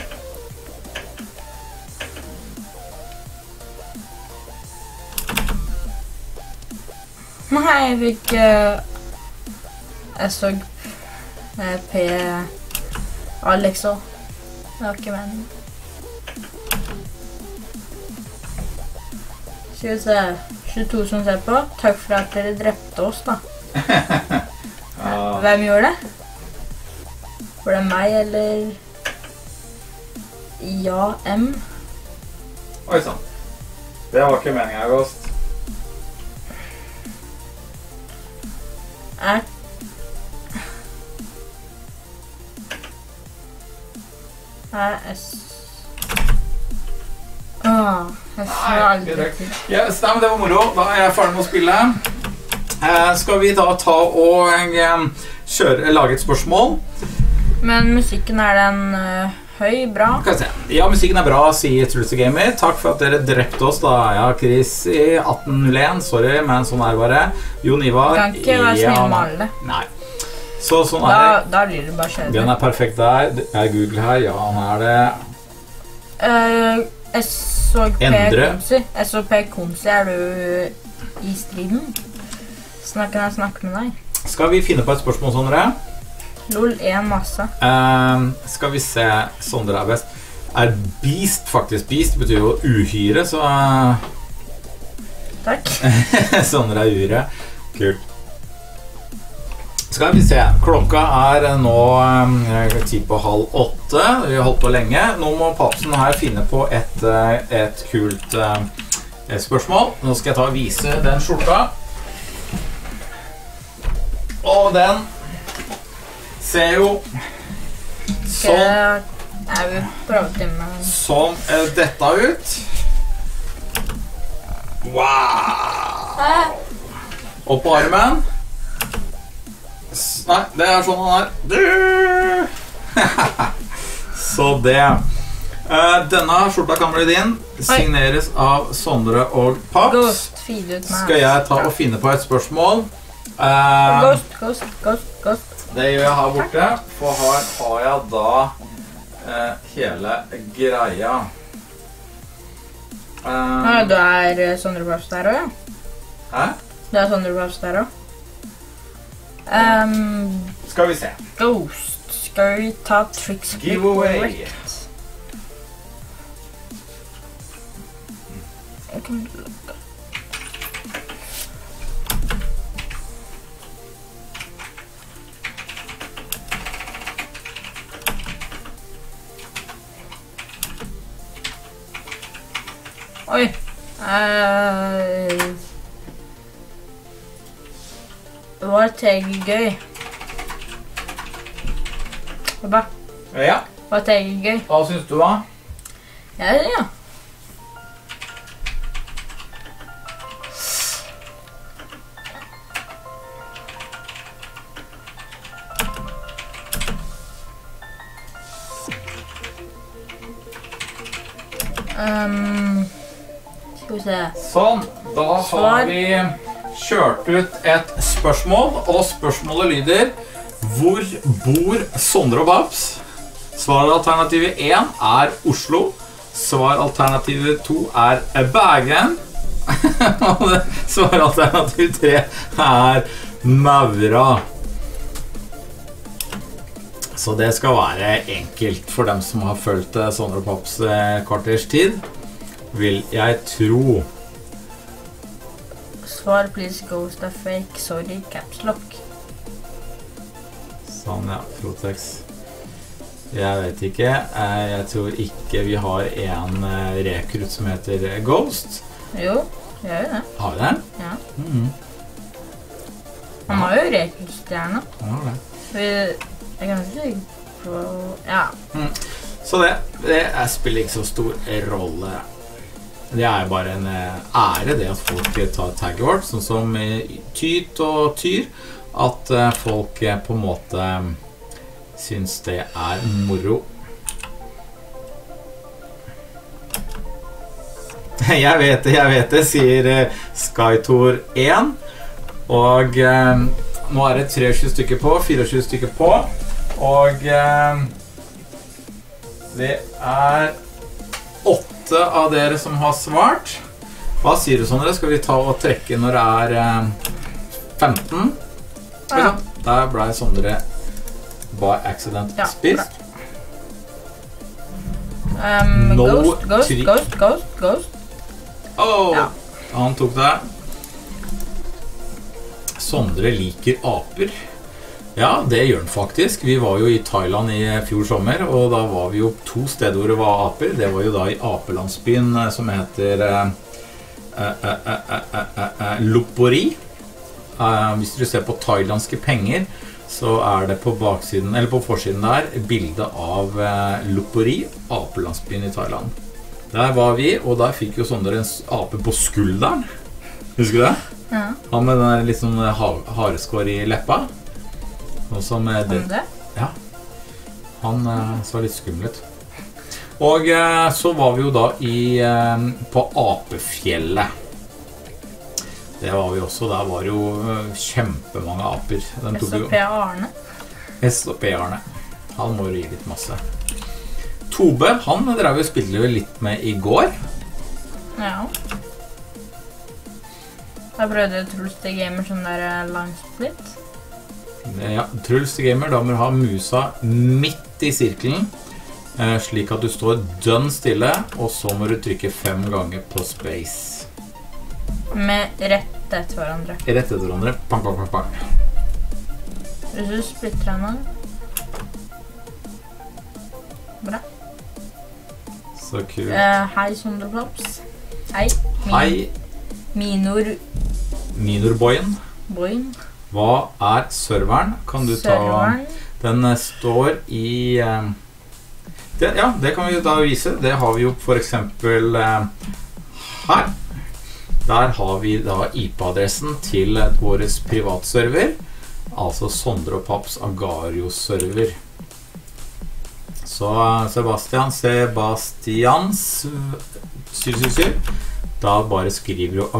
Nei, jeg fikk... jeg så... P... Alex også. Det var ikke meningen. Skal vi se... 22 som ser på. Takk for at dere drepte oss, da. Hvem gjorde det? Var det meg, eller... Ja, M? Oi, sånn. Det var ikke meningen, Ghost. S. Jeg får aldri til. Ja, stem, det var moro. Da er jeg ferdig med å spille. Skal vi da ta og lage et spørsmål? Men musikken er den høy, bra? Skal vi se. Ja, musikken er bra, sier Truls Gamer. Takk for at dere drepte oss da. Ja, Chris i 1801. Sorry, men sånn er det bare. Jon Ivar. Kan ikke være snill med alle. Nei. Så sånn er det. Da blir det bare kjedelig. Den er perfekt der. Er Google her? Ja, han er det. SOP Konsi, er du i striden? Kan jeg snakke med deg? Skal vi finne på et spørsmål, Sondre? Lol, en masse. Skal vi se, Sondre er best. Er beast faktisk? Beast betyr jo uhyre, så... Takk. Sondre er uhyre. Kult. Skal vi se, klokka er nå 7:30. Vi har holdt på lenge. Nå må papsen her finne på et kult spørsmål. Nå skal jeg ta og vise den skjorta. Og den ser jo sånn som dette ut. Wow! Og på armen. Nei, det er sånn han er. Så det. Denne skjorta kan bli din. Signeres av Sondre og Paps. Skal jeg ta og finne på et spørsmål? Ghost. Det gjør jeg her borte. For her har jeg da hele greia. Du er Sondre Paps der også, ja? Hæ? Du er Sondre Paps der også? Skal vi se. Ghost. Skal vi ta Tricks Giveaway. Oi. Var Tegel gøy? Hva? Ja. Var Tegel gøy? Hva synes du da? Ja. Skal vi se. Sånn, da har vi kjørt ut et spørsmål, og spørsmålet lyder: hvor bor Sondre og Paps? Svaralternativet 1 er Oslo. Svaralternativet 2 er Bergen. Og svaralternativet 3 er Maura. Så det skal være enkelt for dem som har følt Sondre og Paps kvarters tid, vil jeg tro. Svar, please, ghost are fake, sorry, caps lock. Sånn, ja, Protex. Jeg vet ikke. Jeg tror ikke vi har en rekrut som heter Ghost. Jo, vi har jo det. Har vi det? Ja. Han har jo rekrutstjerne. Han har det. Jeg kan ikke si på... Ja. Så det spiller ikke så stor rolle. Det bare en ære det at folk tar tagget vårt, sånn som Tyt og Tyr, at folk på en måte synes det moro. Jeg vet det, sier Skytor 1. Og nå det 23 stykker på, 24 stykker på. Og det 8 av dere som har svart. Hva sier du, Sondre? Skal vi ta og trekke når det 15? Ja. Der ble Sondre by accident spist. Ghost. Ja. Han tok det. Sondre liker aper. Ja, det gjør han faktisk. Vi var jo i Thailand i fjor sommer, og da var vi jo 2 steder hvor det var aper. Det var jo da i apelandsbyen som heter Lopburi. Hvis du ser på thailandske penger, så det på baksiden, eller på forsiden der, bildet av Lopburi, apelandsbyen i Thailand. Der var vi, og der fikk jo Sondre en ape på skulderen. Husker du det? Ja. Han med den litt sånn hareskår i leppa. Noe som det? Ja. Han så litt skummelt. Og så var vi jo da på Apefjellet. Det var vi også. Der var jo kjempemange aper. S.O.P. Arne. S.O.P. Arne. Han må jo gi litt masse. Tobe, han drev jo spille litt med i går. Ja. Jeg prøvde Truls the Gamer som langsplit. Ja, Truls the Gamer, da må du ha musa midt i sirkelen, slik at du står dønn stille, og så må du trykke 5 ganger på space. Med rett etter hverandre. Rett etter hverandre. Pang, pang, pang, pang. Hvis du splitter henne. Bra. Så kult. Hei, Sondre Pops. Hei. Hei. Minorboyen. Boyen. Hva serveren? Kan du serveren. Ta? Den står i... ja, det kan vi da vise. Det har vi jo for eksempel her. Der har vi da IP-adressen til vår privatserver. Altså Sondre og Paps Agario-server. Så Sebastians 777. Da bare skriver du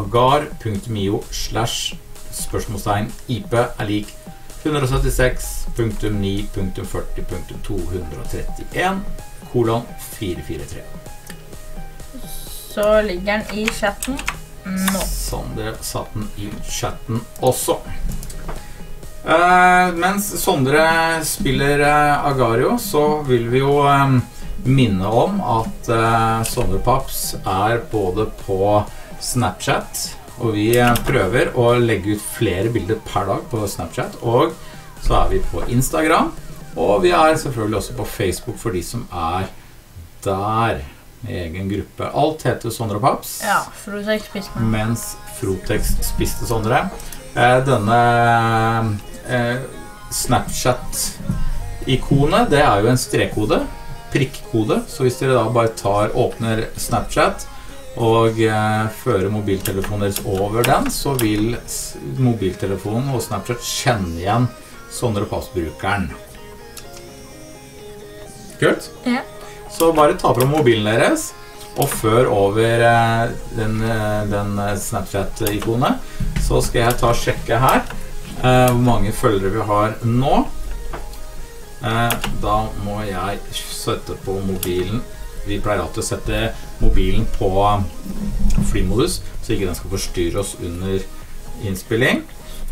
agar.mio/IP lik 176.9.40.231:443. Så ligger den i chatten nå. Sondre satt den i chatten også. Mens Sondre spiller Agario, så vil vi jo minne om at Sondre Paps både på Snapchat, og vi prøver å legge ut flere bilder per dag på Snapchat, og så vi på Instagram, og vi selvfølgelig også på Facebook for de som der med egen gruppe. Alt heter Sondre Paps. Ja, Frotex spiste meg. Mens Frotex spiste Sondre. Denne Snapchat-ikonet, det jo en strekkode, prikkode, så hvis dere da bare åpner Snapchat og fører mobiltelefonen deres over den, så vil mobiltelefonen og Snapchat kjenne igjen Sondre Paps-brukeren. Kult? Ja. Så bare ta fra mobilen deres og før over den Snapchat-ikonet. Så skal jeg ta og sjekke her hvor mange følgere vi har nå. Da må jeg sette på mobilen. Vi pleier alltid å sette mobilen på flymodus, så ikke den skal forstyrre oss under innspilling.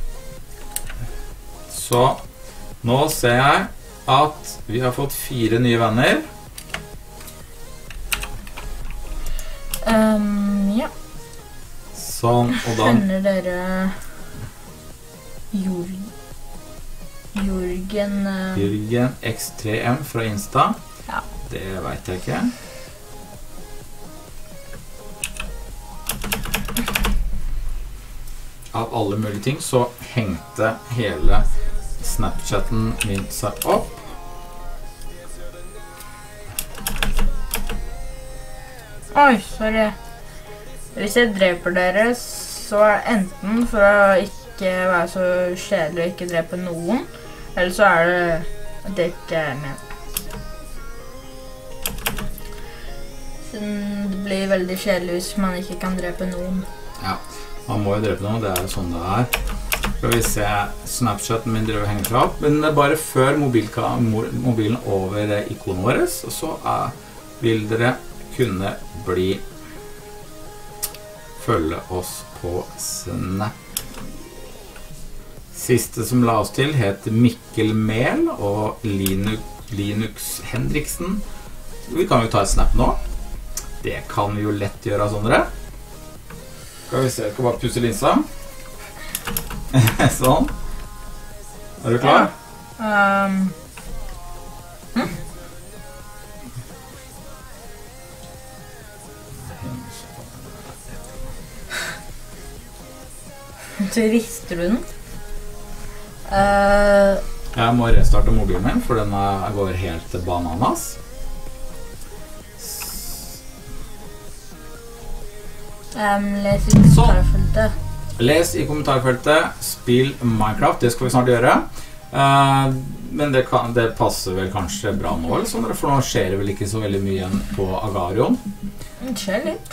Så nå ser jeg at vi har fått 4 nye venner. Ja. Sånn, og da... Kjenner dere Jørgen X3M fra Insta? Ja. Det vet jeg ikke. Av alle mulige ting så hengte hele Snapchatten min seg opp. Oi, sorry. Hvis jeg dreper dere, så er det enten for å ikke være så kjedelig og ikke drepe noen, eller så er det at det ikke er med. Det blir veldig kjedelig hvis man ikke kan drepe noen. Ja, man må jo drepe noen, det er jo sånn det er. Skal vi se, Snapchaten min driver og henger seg opp, men bare før mobilen over ikonen vår, så vil dere kunne følge oss på Snap. Siste som la oss til heter Mikkel Mehl og Linux Hendriksen. Vi kan jo ta et snap nå. Det kan vi jo lett gjøre, Sondre. Skal vi se, jeg skal bare pusse linsa. Sånn. Er du klar? Så rister du den. Jeg må restarte mobilen min, for den går helt til bananas. Les i kommentarfeltet. Les i kommentarfeltet, spill Minecraft, det skal vi snart gjøre. Men det passer vel kanskje bra nå, for nå skjer det vel ikke så veldig mye igjen på Agarion. Det skjer litt.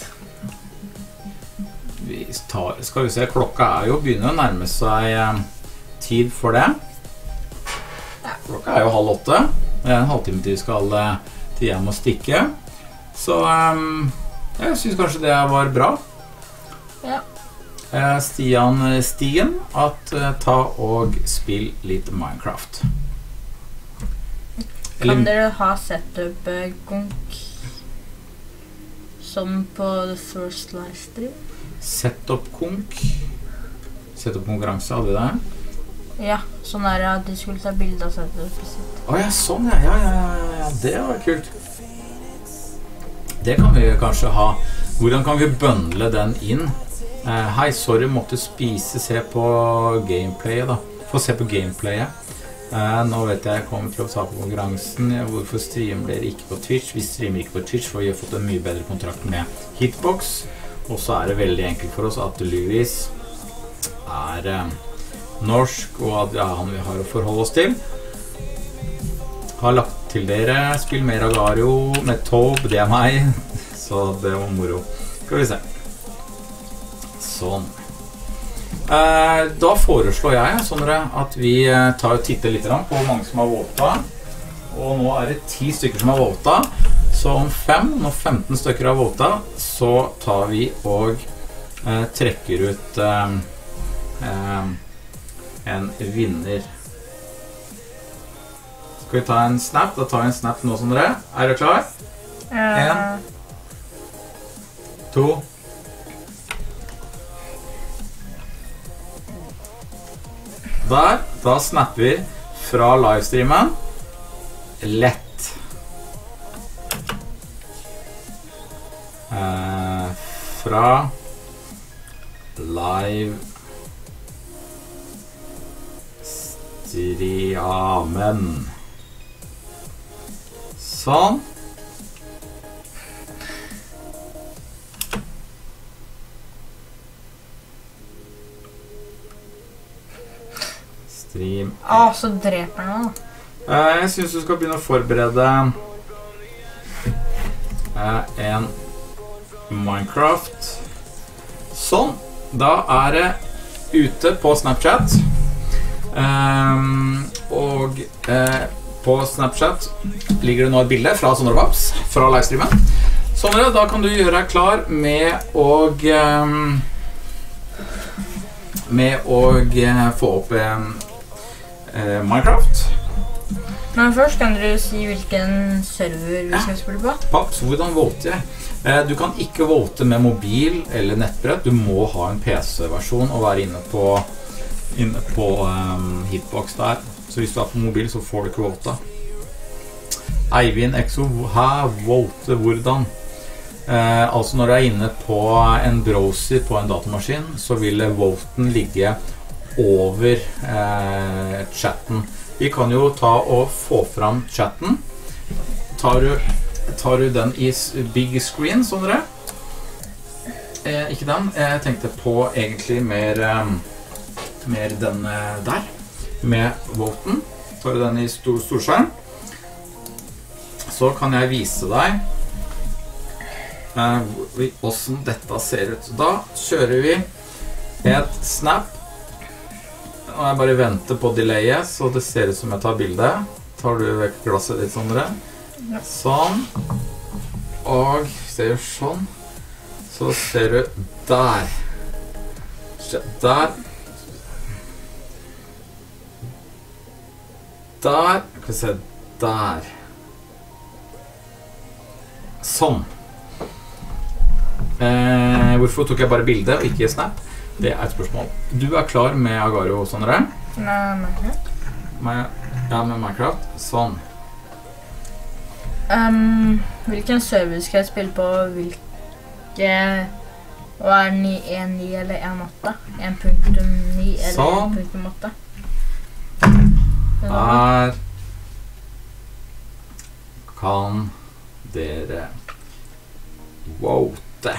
Skal vi se, klokka jo begynner å nærme seg tid for det. Klokka jo 7:30. Det en halvtime til skal til hjem og stikke. Så jeg synes kanskje det var bra. Ja. Stigen at ta og spill litt Minecraft. Kan dere ha setup-konk som på The First Livestream? Setup-konkurranse, hadde vi det? Ja, sånn at de skulle ta bilder av setupet sitt. Ja, sånn, ja, det var kult. Det kan vi kanskje ha. Hvordan kan vi bundle den inn? Hei, sorry, måtte se på gameplayet da. Få se på gameplayet. Nå vet jeg kommer til å ta på konkurransen. Hvorfor streamer dere ikke på Twitch? Vi streamer ikke på Twitch, for vi har fått en mye bedre kontrakt med Hitbox. Og så det veldig enkelt for oss at Louis norsk, og han vi har å forholde oss til. Har lagt til dere, spill mer Agario med Tobe, det meg. Så det var moro. Skal vi se. Sånn. Da foreslår jeg, Sondre, at vi tar og titter litt på hvor mange som har våta. Og nå det 10 stykker som har våta. Så om 15 stykker har våta, så tar vi og trekker ut en vinner. Skal vi ta en snap? Da tar vi en snap nå, Sondre. Du klar? 1, 2. Der, da snapper vi fra livestreamen. Lett. Fra livestreamen. Sånn. Stream. Så dreper den da. Jeg synes du skal begynne å forberede en Minecraft. Sånn. Da det ute på Snapchat. Og på Snapchat ligger det nå et bilde fra Sondre Babs fra livestreamen. Sondre, da kan du gjøre deg klar med å få opp Minecraft. Men først kan dere si hvilken server vi skal spille på. Paps, hvordan voter jeg? Du kan ikke vote med mobil eller nettbrett. Du må ha en PC-versjon og være inne på Hitbox der. Så hvis du på mobil, så får du ikke vota. Eivind Exo, vote hvordan? Altså når du inne på en browser på en datamaskin, så vil voten ligge over chatten. Vi kan jo ta og få fram chatten. Tar du den i big screen, Sondre? ikke den. Jeg tenkte på egentlig mer den der, med voten. Tar du den i storskjerm, så kan jeg vise deg hvordan dette ser ut. Da kjører vi et snap. Og jeg bare venter på delayet, så det ser ut som jeg tar bildet. Tar du vekk glasset litt, Sondre? Sånn. Og hvis jeg gjør sånn, så ser du der. Der. Der. Kan vi se der. Sånn. Hvorfor tok jeg bare bildet og ikke snap? Det er et spørsmål. Du er klar med Agareo, Sondre? Nei, Minecraft. Ja, med Minecraft. Sånn. Hvilken server skal jeg spille på? Hva er 1.9 eller 1.8? 1.9 eller Sånn. 1.8? Her kan dere vote.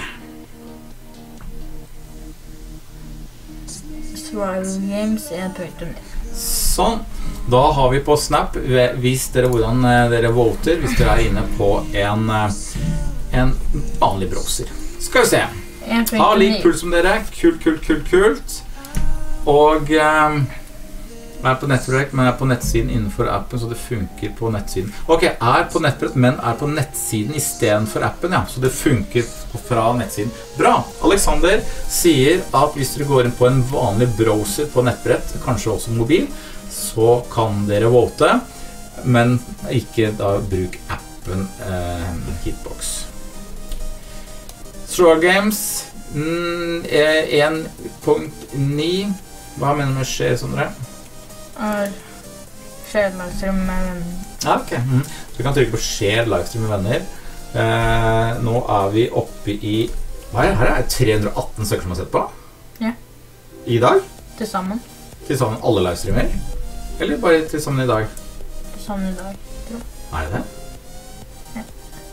Survival Games 1.9. Sånn. Da har vi på Snap. Vis dere hvordan dere voter hvis dere er inne på en vanlig browser. Skal vi se. Ha lik puls som dere. Kult. Og er på nettbrett, men er på nettsiden innenfor appen, så det funker på nettsiden. Ok, er på nettbrett, men er på nettsiden i stedet for appen, ja. Så det funker fra nettsiden. Bra! Alexander sier at hvis dere går inn på en vanlig browser på nettbrett, kanskje også mobil, så kan dere vote, men ikke da bruk appen Hitbox. Survival Games 1.9. Hva mener du med skjer, Sondre? Share livestream med venner. Ja, ok. Så du kan trykke på share livestream med venner. Nå er vi oppe i hva er det her? Er det 318 stykker som har sett på? Ja. I dag? Til sammen. Til sammen alle livestreamer? Eller bare til sammen i dag? Til sammen i dag, tror jeg. Er det det? Ja.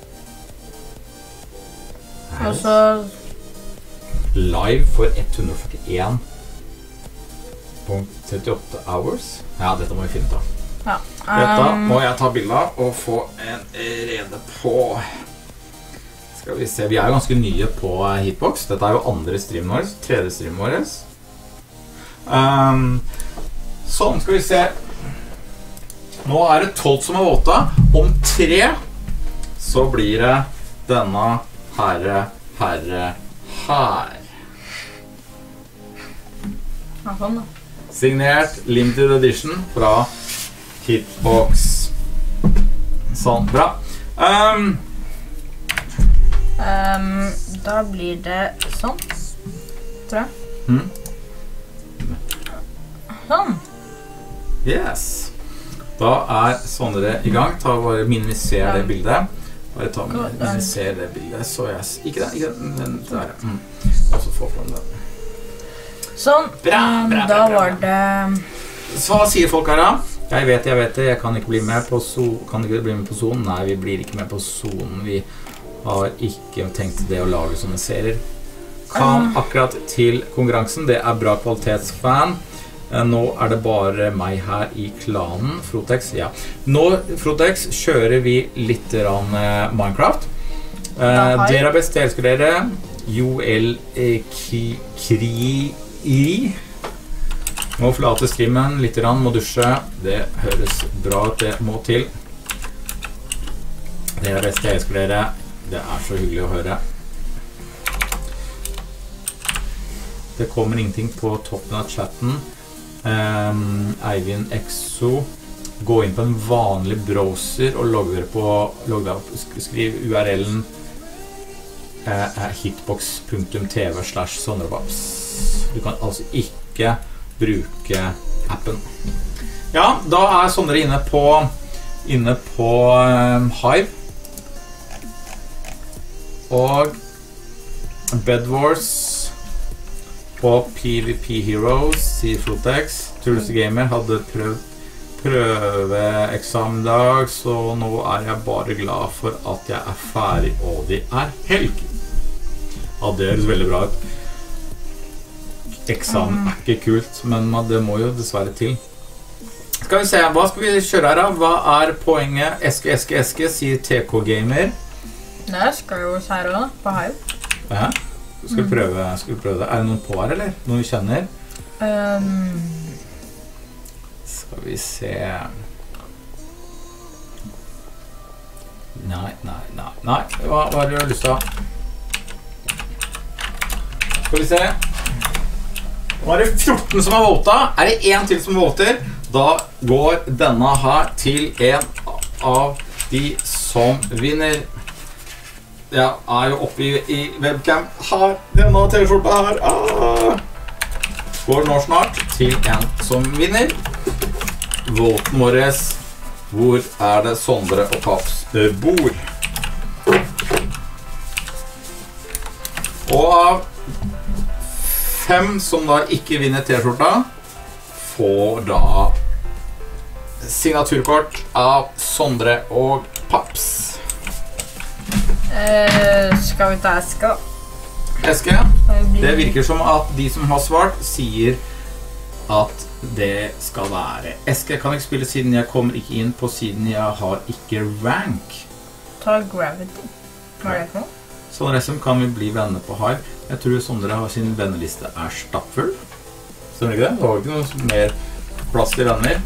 Er Og det? så Live for 141 .38 hours. Ja, dette må vi finne ut av. ja. Dette må jeg ta bilde av og få en rede på. Skal vi se, vi er jo ganske nye på Hitbox. Dette er jo andre streamen vår, tredje streamen vår. Sånn, skal vi se. Nå er det 12 som har votet. Om 3 så blir det denne herre her. Ja, sånn da. Signert Limited Edition fra Hitbox. Sånn, bra. Da blir det sånn, tror jeg. Sånn. Yes. Da er Sondre i gang. Bare minimiser det bildet. Bare minimiser det bildet. Så jeg ikke den der. Og så få frem den. Sånn. Da var det Så hva sier folk her da? Jeg vet det. Jeg kan ikke bli med på Zonen. Nei, vi blir ikke med på Zonen. Vi har ikke tenkt det å lage sånne serier. Kan akkurat til konkurransen. Det er bra kvalitetsfan. Nå er det bare meg her i klanen. Frotex, ja. Nå, Frotex, kjører vi litt Minecraft. Dere er best, jeg elsker dere. Joel Kri. Må forlate streamen litt, må dusje. Det høres bra ut, det må til. Dere er best, jeg elsker dere. Det er så hyggelig å høre. Det kommer ingenting på toppen av chatten. Eivind Exo. Gå inn på en vanlig browser og logg deg opp. Skriv URL-en hitbox.tv/sondrebabs. Du kan altså ikke bruke appen. Ja, da er Sondre inne på Hive. Og Bedwars på PvP Heroes, sier Frotex. Tulsi Gamer hadde prøveeksamen i dag, så nå er jeg bare glad for at jeg er ferdig, og det er helg. Ja, det høres veldig bra ut. Eksamen ikke kult, men det må jo dessverre til. Skal vi se, hva skal vi kjøre her da? Hva poenget? Eske, sier TK Gamer. Det skal jo her også, på Hive. Ja, skal vi prøve det? Det noen på her, eller? Noen vi kjenner? Skal vi se... Nei. Hva har du lyst til å ha? Skal vi se. Nå det 14 som har vota. Det en til som voter, da går denne her til en av de som vinner. Jeg jo oppe i webcam her. Denne t-skjorta her. Går nå snart til en som vinner. Voten våres. Hvor det Sondre og Paps bor? Og av 5 som da ikke vinner t-skjorta, får da signaturkort av Sondre og Paps. Skal vi ta Eske? Eske? Det virker som at de som har svart sier at det skal være Eske kan ikke spille siden jeg kommer ikke inn på siden jeg har ikke rank. Ta Gravity. Hva det for noe? Sondre SM kan vi bli venner på Hive. Jeg tror Sondre har sin venneliste stappfull. Stemmer ikke det? Det var ikke noe mer plass til venner.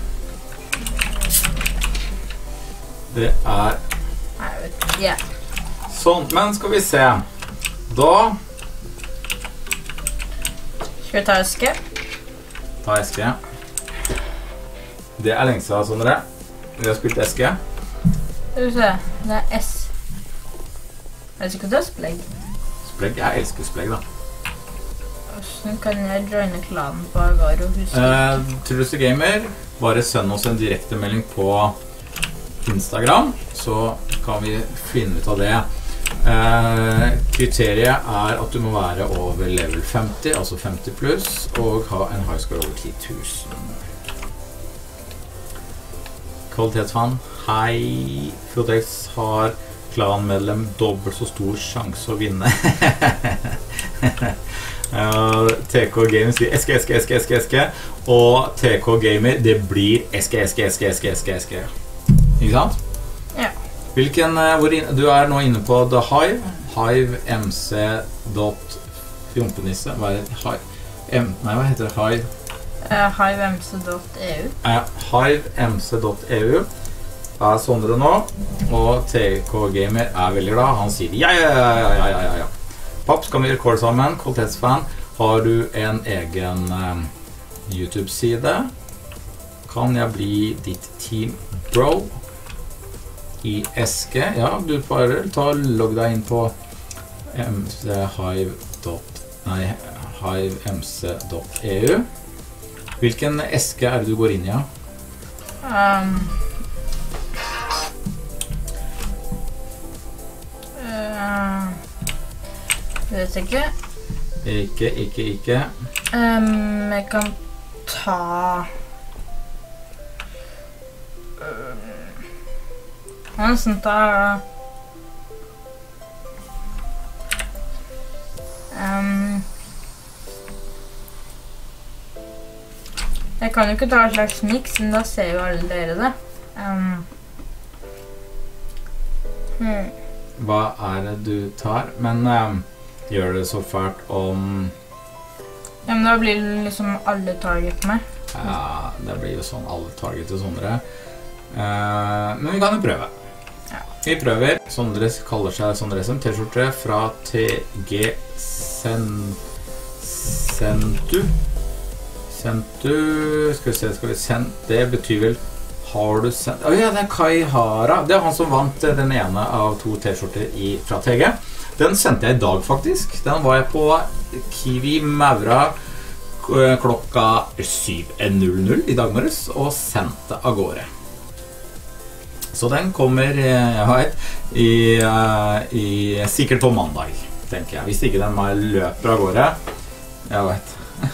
Det Jeg vet ikke. Sånn, men skal vi se. Da skal vi ta Eske? Ta Eske. Det lenge siden, Sondre. Vi har spilt Eske. Skal vi se, det S. Jeg vet ikke om det Splegg. Splegg? Jeg elsker Splegg, da. Hvordan kan jeg joine klanen på Agaro huset? Truls Gamer, bare send oss en direktemelding på Instagram, så kan vi finne ut av det. Kriteriet at du må være over level 50, altså 50 pluss, og ha en high score over 10 000. Kvalitetsfan, hei! Frotex har klanmedlem dobbelt så stor sjanse å vinne. TK Gamer sier Eske, og TK Gamer, det blir Eske. Ikke sant? Ja. Du nå inne på The Hive, hivemc.fjompenisse, hva heter det? Hive? Hivemc.eu. Hivemc.eu Sondre nå, og TK Gamer veldig glad. Han sier ja. Paps, kan vi rekorde sammen? Kvalitetsfan, har du en egen YouTube-side? Kan jeg bli ditt team bro? I Eske, ja, du bare logg deg inn på hivemc.eu. Hvilken Eske det du går inn i? Ja? Vet ikke. Ikke. Jeg kan ta... Nesten ta... Jeg kan jo ikke ta en slags mix, men da ser jo alle dere det. Hva det du tar? Men gjør det så fælt om... Ja, men da blir det liksom alle target med. Ja, det blir jo sånn alle target til Sondre. Men vi kan jo prøve. Ja. Vi prøver. Sondre kaller seg Sondre SM, t-skjorte fra TG Sentu. Skal vi sende? Det betyr vel har du sendt? Ja, det Kai Hara. Det han som vant den ene av 2 t-skjorter fra TG. Den sendte jeg i dag faktisk. Den var jeg på Kiwi Maura klokka 7:00 i dag morges og sendte av gårde. Så den kommer sikkert på mandag, tenker jeg. Hvis ikke den løper av gårde. Jeg vet.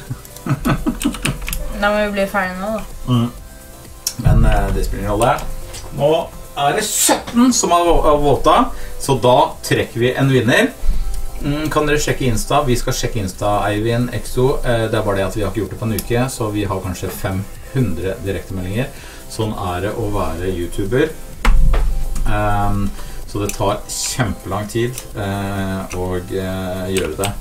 Da må vi bli ferdig nå da. Men det spiller ingen rolle. Nå det 17 som har våta, så da trekker vi en vinner. kan dere sjekke Insta? Vi skal sjekke Insta, Eivind, Exo. Det bare det at vi har ikke gjort det på en uke, så vi har kanskje 500 direktemeldinger. Sånn det å være YouTuber. Så det tar kjempelang tid å gjøre det.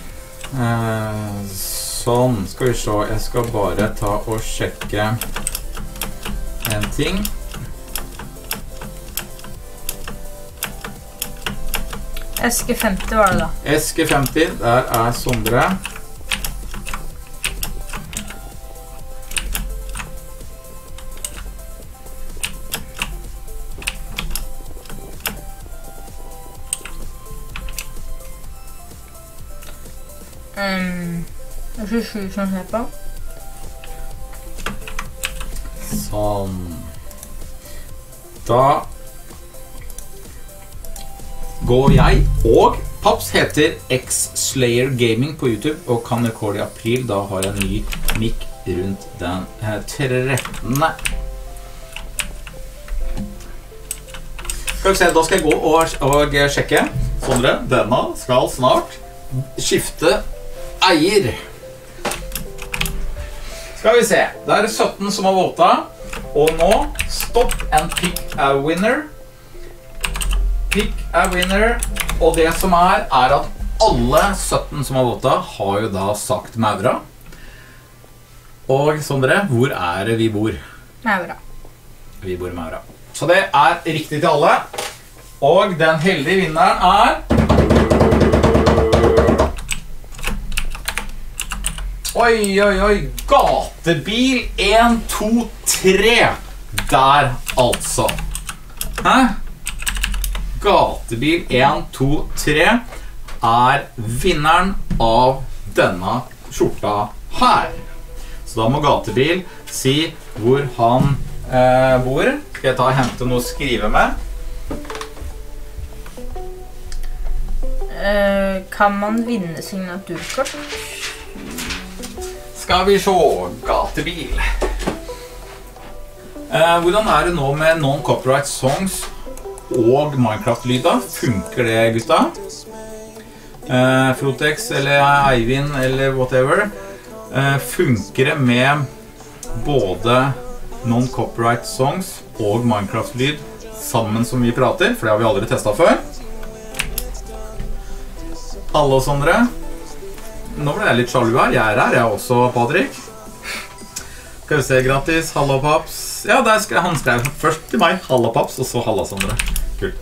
Sånn, skal vi se. Jeg skal bare ta og sjekke en ting. Eske 50 var det da. Eske 50, der Sondre. Det 27 som ser på. Sånn. Da går jeg, og Paps heter X-Slayer Gaming på YouTube, og kan rekorde I april. Da har jeg en ny mic rundt den 13. Skal vi se, da skal jeg gå og sjekke. Sondre, denne skal snart skifte eier. Skal vi se, det 17 som har votet, og nå, stop and pick a winner. Pick a winner, og det som at alle 17 som har votet har jo da sagt Maura. Og Sondre, hvor det vi bor? Maura. Vi bor I Maura. Så det riktig til alle. Og den heldige vinneren Oi, oi, oi, gatebil 1, 2, 3. Der altså. Hæ? Gatebil 1, 2, 3 vinneren av denne skjorta her. Så da må gatebil si hvor han bor. Skal jeg ta og hente noe å skrive med? Kan man vinne signaturkort? Skal vi se, gatebil. Hvordan det nå med non-copyright songs og Minecraft-lyda? Funker det, gutta? Frotex eller Eivind eller whatever. Funker det med både non-copyright songs og Minecraft-lyd sammen som vi prater? For det har vi aldri testet før. Hallo, Sondre. Nå ble jeg litt sjalu her. Jeg her, jeg også, Patrick. Skal vi se, gratis. Hallo, Paps. Ja, han skrev først til meg. Hallo, Paps, og så hallo, Sondre. Kult.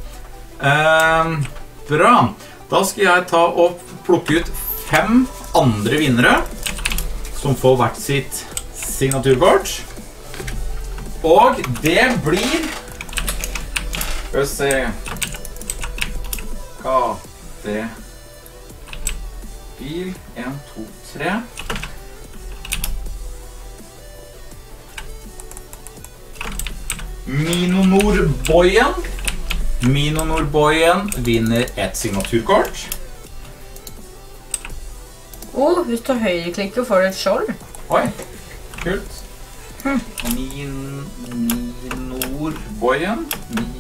Bra. Da skal jeg ta og plukke ut 5 andre vinnere som får hvert sitt signaturkort. Og det blir Skal vi se Bil 1, 2, 3 Minonor-boyen vinner et signaturkort. Hvis du høyreklikker får du et skjold. Oi, kult. Minor-boyen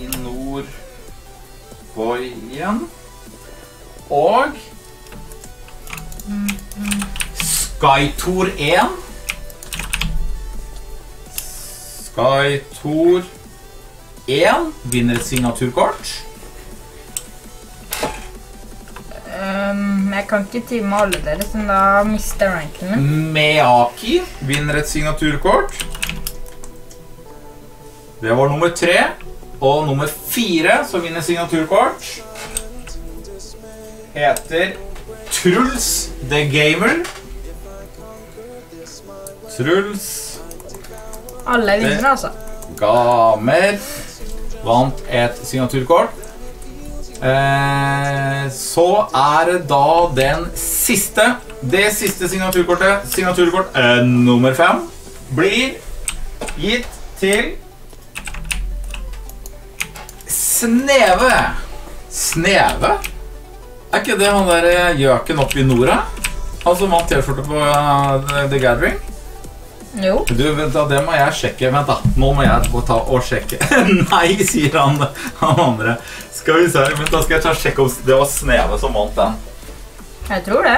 og Skytor 1 vinner et signaturkort. Jeg kan ikke time alle dere, så da mister rankene. Meaki vinner et signaturkort. Det var nummer 3. Og nummer 4 som vinner signaturkort heter Truls the Gamer. Truls Alle vinner, altså. Gamer vant et signaturkort. Så det da den siste. Det siste signaturkortet, signaturkort nummer 5, blir gitt til Sneve. Sneve? Ikke det han der gjøken oppe I Nora? Han som vant T-skjorte på The Gathering? Jo. Du, vent da, det må jeg sjekke. Vent da, nå må jeg ta og sjekke. Nei, sier han andre. Skal vi se, vent da, skal jeg ta og sjekke om det var Sneve som vant den. Jeg tror det.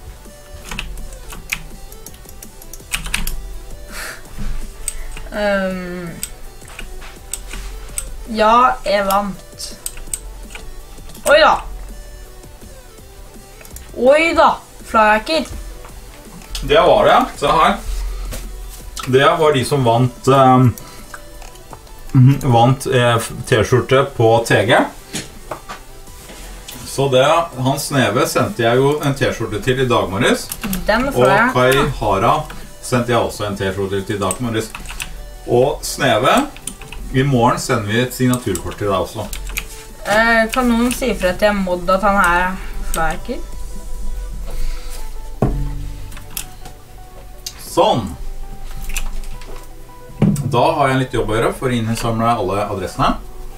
Ja, jeg vant. Oi da. Oi da, flyhacker. Det var det, se her. Det var de som vant t-skjorte på TG. Så det, Hans Neve sendte jeg jo en t-skjorte til i dag morges. Og Kai Hara sendte jeg også en t-skjorte til i dag morges. Og Sneve, i morgen sender vi et signaturkort til deg også. Kan noen si fra til Mod at han er flyhacker? Sånn. Da har jeg litt jobb å gjøre for å innsamle alle adressene.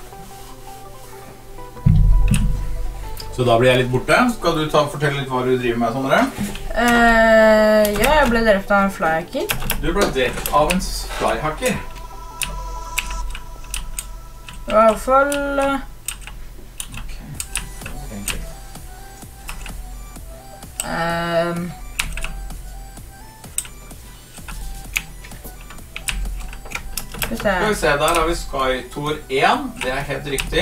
Så da blir jeg litt borte. Skal du fortelle litt hva du driver med, Sondre? Ja, jeg ble drept av en flyhacker. Du ble drept av en flyhacker? I hvert fall... Ok, enkelt. Skal vi se, der har vi SkyTour 1. Det er helt riktig.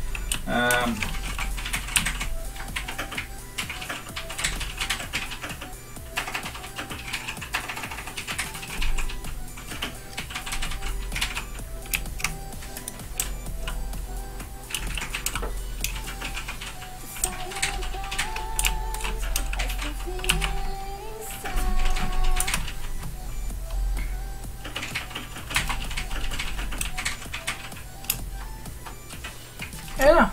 Ja.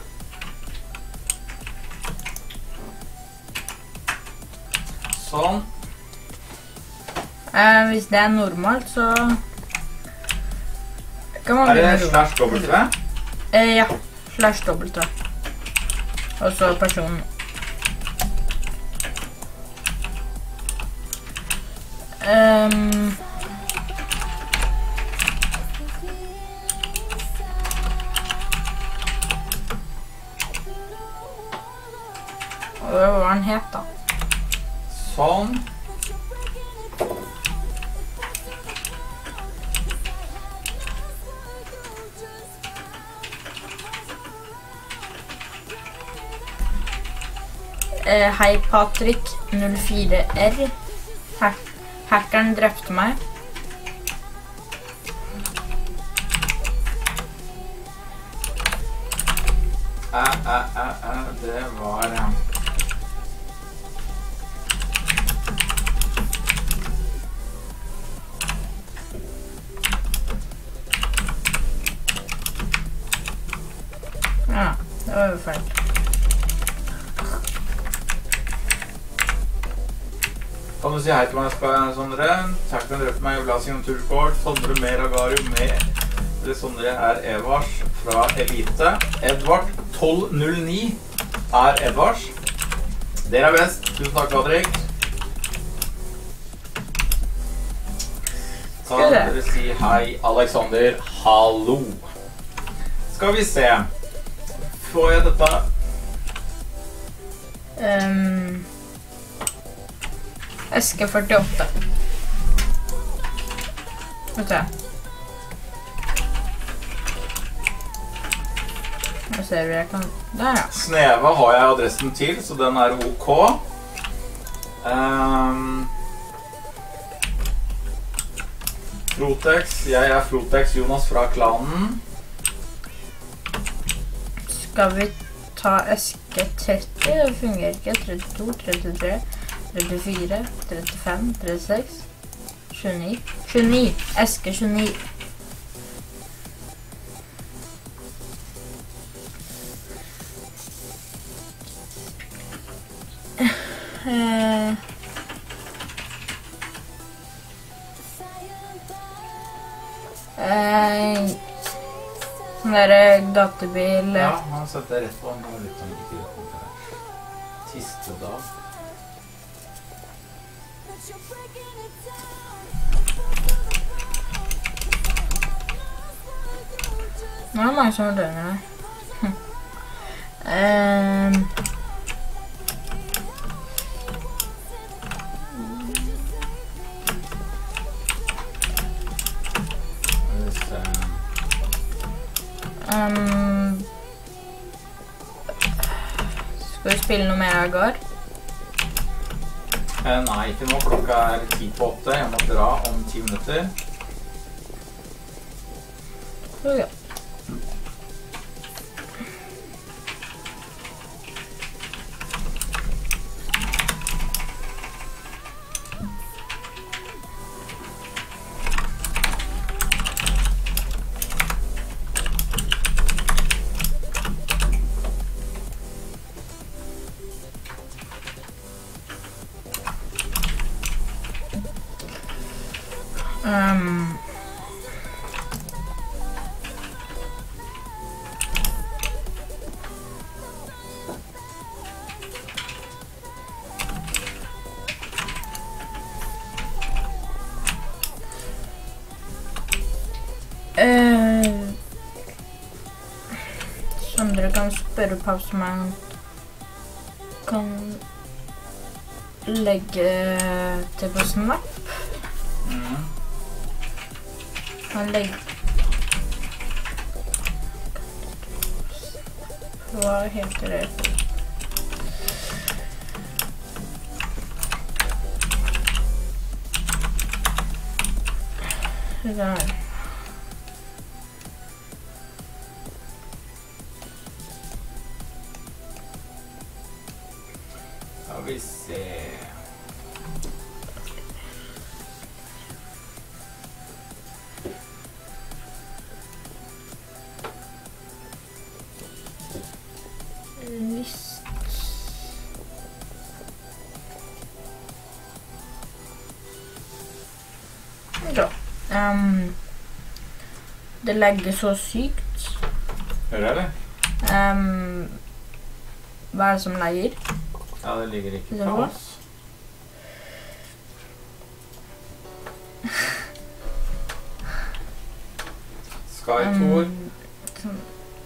Sånn. Hvis det er normalt, så kan man Er det begynne /W? Ja, /W. Og så personen. Hva var den het da? Sånn. Hei Patrick 04R. Hackeren drepte meg. Det var... Ja, det var jo feil. Kan du si hei til meg, Sondre? Takk for at du drøpte meg. Jeg vil ha signaturkort. Sondre Meragarium med... Sondre er Evars fra Elite. Edvard 1209 er Edvars. Dere er best. Tusen takk, Patrick. Kan dere si hei, Alexander? Hallo. Skal vi se. Får jeg dette? Eske 48. Vet du. Nå ser vi jeg kan... Der, ja. Sneve har jeg adressen til, så den er OK. Frotex. Jeg er Frotex Jonas fra klanen. Skal vi ta eske 30? Det fungerer ikke. 32, 33, 34, 35, 36, 29. 29. Eske 29. Sånn der gatebil. Ja, han setter rett på. Han var litt sånn ikke rett på det. Tistedag. Nå er det mange som har døgnet her. Skal vi spille noe mer Agar? Nei, ikke nå. Klokka 7:50. Jeg må dra om 10 minutter. Så ja. Som dere kan spørre pause om jeg kan legge til på Snap. Kan legge... Hva heter det? Der. Skal vi se. Ja. Det legger så sykt. Hører jeg det? Hva er det som legger? Ja, det ligger ikke Det fra var? oss. Skytor. Sånn.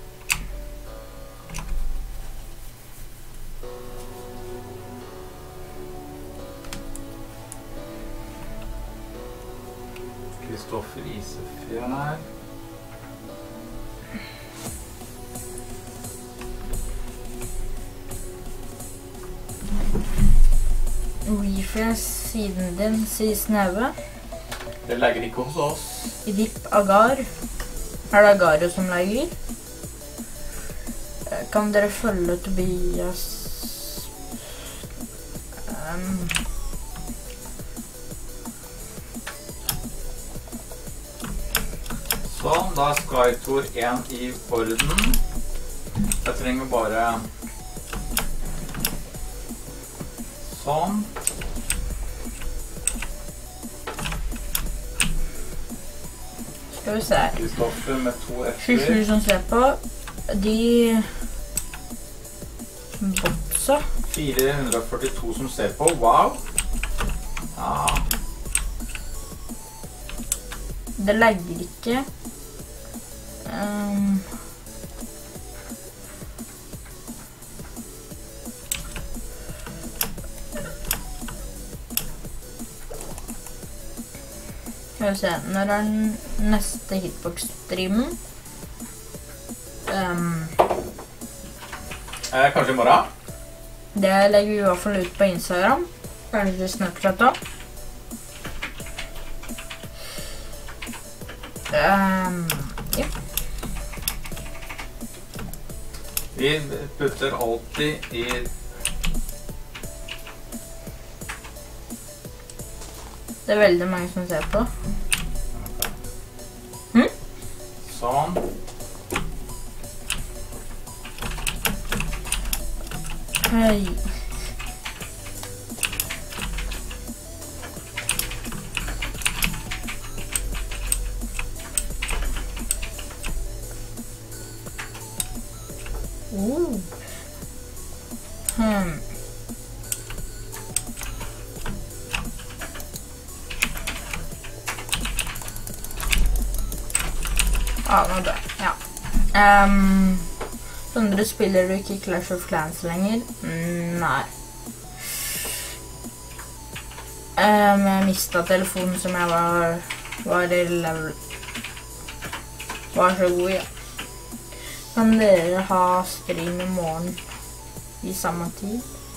Kristoffer Isefjern her. Refresh-siden din, sier Sneve. Det legger ikke hos oss. Rip Agar. Er det Agario som legger? Kan dere følge Tobias? Sånn, da er Skytor 1 i orden. Jeg trenger bare sånn. Skal vi se. Kristoffer med 2 27 F-er. som ser på. De botsa. 442 som ser på. Wow. Ja. Det legger ikke. Skal vi se, når er den neste Hitbox-streamen? Kanskje i morgen? Det legger vi i hvert fall ut på Instagram. Kanskje Snapchat da. Ja. Vi putter alltid i Det er veldig mange som ser på. sånn. Hei. Ja, nå dør jeg. Ja. Sondre, spiller du ikke Clash of Clans lenger? Nei. Jeg mistet telefonen som jeg var i level. Var så god, ja. Kan dere ha stream i morgen? i samme tid.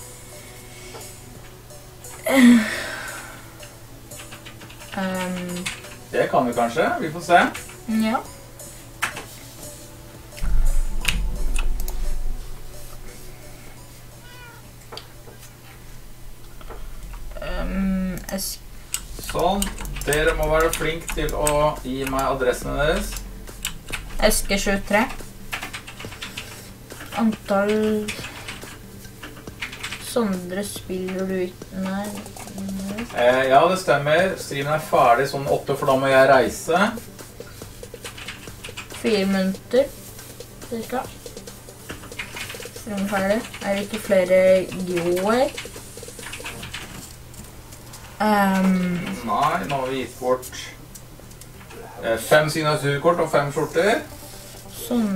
Det kan vi kanskje, vi får se. Ja. Sånn, dere må være flink til å gi meg adressene deres. Eske 23. Antall Sondre spiller du ikke? Nei. Ja, det stemmer. Streamen er ferdig sånn 8, for da må jeg reise. 4 minutter, cirka. Streamen ferdig. Er det ikke flere giveaway? Nei, nå har vi gitt bort 5 signaturkort og 5 skjorter. Sånn.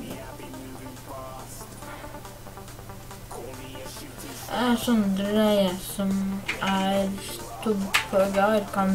Sondre, det er jeg som stod på gar, kan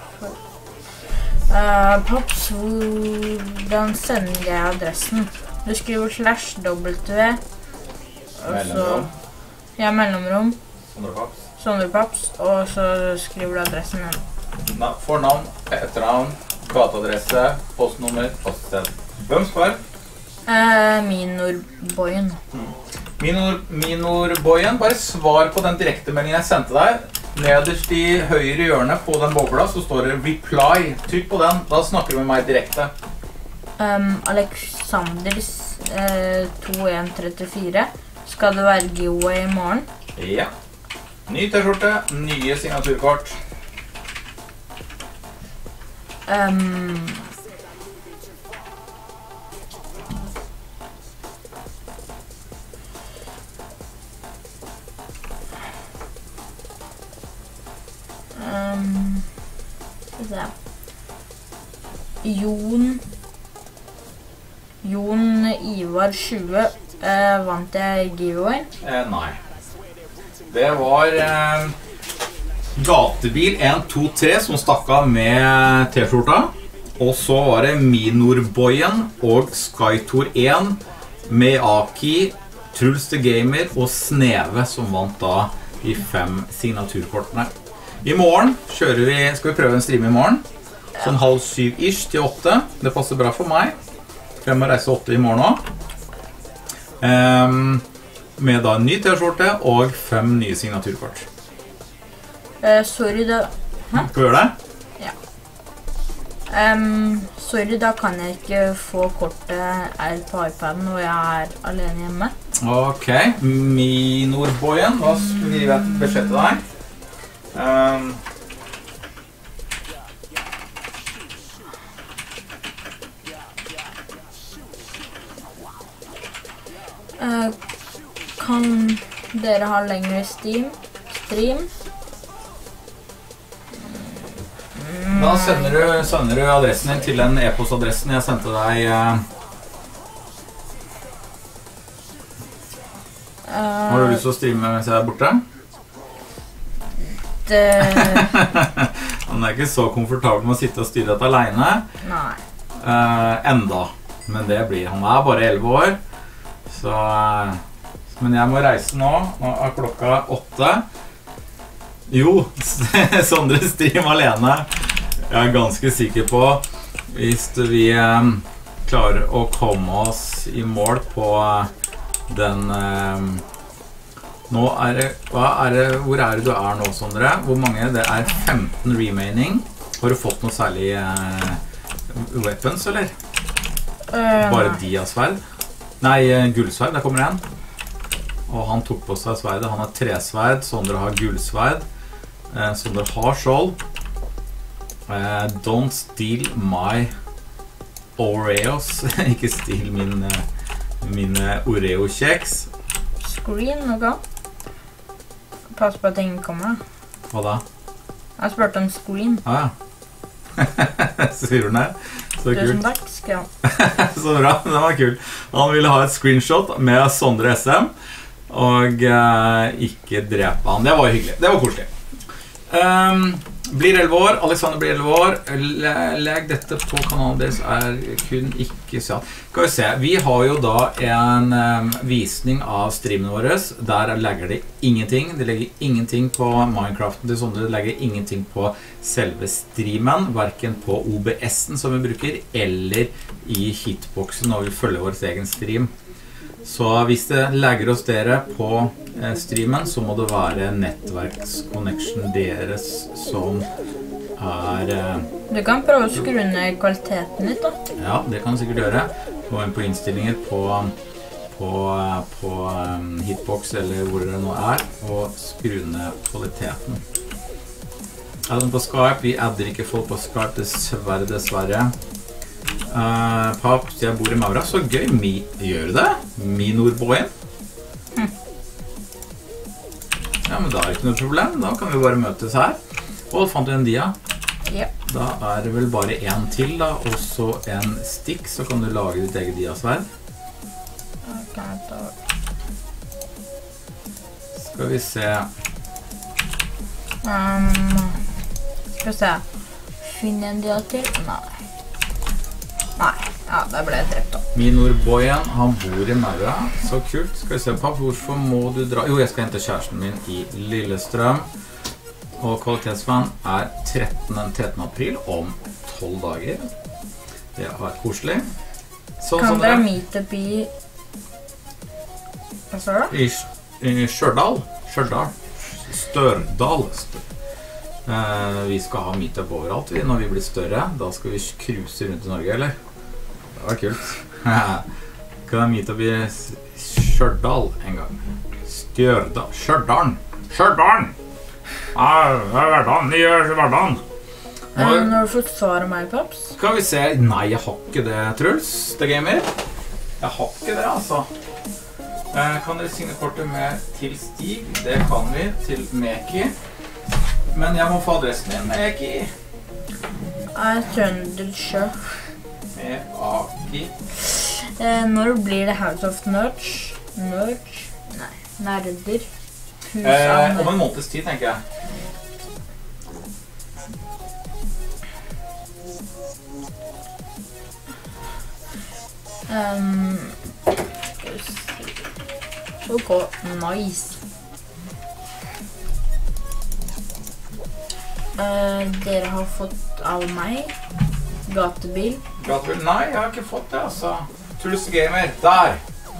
Pops, hvordan sender jeg adressen? Du skriver /w, Mellomrom. Ja, mellomrom. Sondre Paps. Og så skriver du adressen. Fornavn, etternavn, gateadresse, postnummer, poststed. Hvem spør? Minorboyen. Minorboyen, bare svar på den direktemeldingen jeg sendte deg. Nederst i høyre hjørne på den bobla så står det reply. Trykk på den, da snakker du med meg direkte. Alexanders 2134. Skal det være giveaway i morgen? Ja. Ny t-skjorte, nye signaturkort. Jon Ivar 20. Vant jeg giveaway? Nei. Det var Gatebil 123 som stakk av med t-skjorta. Og så var det Minorboyen og Skytor 1 med Aki, Truls the Gamer og Sneve som vant da de 5 signaturkortene. I morgen skal vi prøve en stream i morgen. Sånn 6:30-ish til 8. Det passer bra for meg. Jeg må reise 8 i morgen også. Med da en ny t-skjorte og 5 nye signaturkort. Sorry da. Hæ? Skal vi gjøre det? Ja. Sorry, da kan jeg ikke få kortet på iPaden når jeg er alene hjemme. Ok, Minorboyen, da skriver jeg et beskjed til deg. Kan dere ha lengre stream? Da sender du adressen din til den e-postadressen jeg sendte deg. Har du lyst til å streame mens jeg er borte? Han er ikke så komfortabel med å sitte og styre dette alene. Nei. Enda. Men det blir han. Er bare 11 år. Så, men jeg må reise nå. Nå er klokka 8. Jo, Sondre stream alene. Jeg er ganske sikker på hvis vi klarer å komme oss i mål på den nå hvor er det du er nå, Sondre? Hvor mange? Det er 15 remaining. Har du fått noe særlig weapons, eller? Bare diasverd? Nei, gullsverd, der kommer en. Og han tok på seg sverdet. Han har 3-sverd, Sondre har gullsverd. Sondre har skjold. Don't steal my Oreos. Ikke steal mine Oreo-kjeks. Screen, noe? Pass på at ingen kommer. Hva da? Jeg spurte om screen. Ja. Sier hun det? Så kult. Tusen takk, skal jeg. Så bra, det var kult. Han ville ha et screenshot med Sondre SM, og ikke drepe han. Det var hyggelig, det var koselig. Blir 11 år, Alexander blir 11 år. Legg dette på kanalen deres kun ikke sant. Skal vi se, vi har jo da en visning av streamen våre. Der legger de ingenting. De legger ingenting på Minecraften til Sondre. De legger ingenting på selve streamen, hverken på OBS-en som vi bruker, eller i hitboxen når vi følger vår egen stream. Så hvis det legger oss dere på streamen, så må det være nettverksconnection deres som Du kan prøve å skru ned kvaliteten litt da. Ja, det kan du sikkert gjøre. Gå inn på innstillinger på hitbox eller hvor det nå og skru ned kvaliteten. På Skype, vi adder ikke folk på Skype, dessverre. Paps, jeg bor i Maura. Så gøy. Gjør du det? Nordboyen? Ja, men da det ikke noe problem. Da kan vi bare møtes her. Og fant du en dia? Ja. Da det vel bare en til da, og så en stikk, så kan du lage ditt eget diasverd. Skal vi se. Skal vi se. Finne en dia til? Nei, ja, der ble jeg drept da. Nordboyen, han bor i Maura. Så kult. Skal vi se, pappa, hvorfor må du dra? Jo, jeg skal hente kjæresten min i Lillestrøm. Og kvalitetsvann den 13. april om 12 dager. Det koselig. Kan dere meetup i... Hva sa du? I Stjørdal. Størdal. Vi skal ha meetup overalt når vi blir større. Da skal vi cruise rundt i Norge, eller? Det var kult. Kan jeg meetup i Stjørdal en gang? Stjørdal! Hverdagen. Når du fått svar av meg, Paps? Skal vi se. Nei, jeg har ikke det, Truls. Det gamer. Jeg har ikke det, altså. Kan dere signe kortet med til Stig? Det kan vi. Til Meki. Men jeg må få adressen din, Meki. Trøndersjø. Meki. Når blir det House of Nerds? Nei, nerder. Om en måneds tid, tenker jeg. Ok, nice. Dere har fått av meg gatebil. Gatebil? Nei, jeg har ikke fått det, altså. Truls Gamer, der!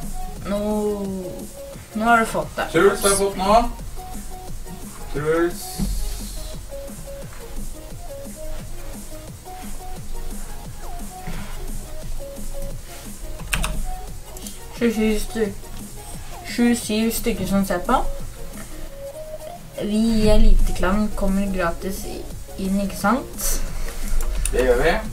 Nå har du fått det. Truls har jeg fått nå. Truls. Syv stykker som ser på. Vi i Eliteklan kommer gratis inn, ikke sant? Det gjør vi.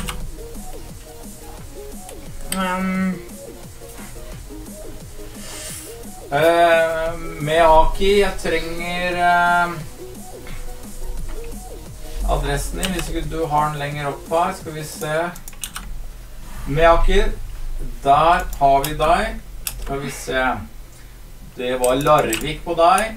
Med Aki, jeg trenger adressen din, hvis ikke du har den lenger opp her, skal vi se. Med Aki, der har vi deg, skal vi se. Det var Larvik på deg.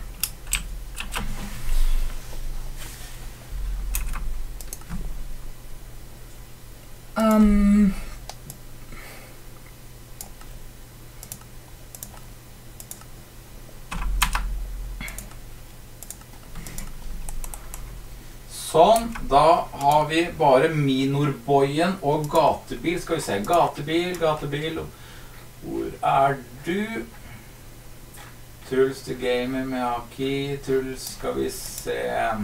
Sånn, da har vi bare Nordboyen og gatebil. Skal vi se, gatebil. Hvor du? Truls the Gamer med Aki. Truls, skal vi se.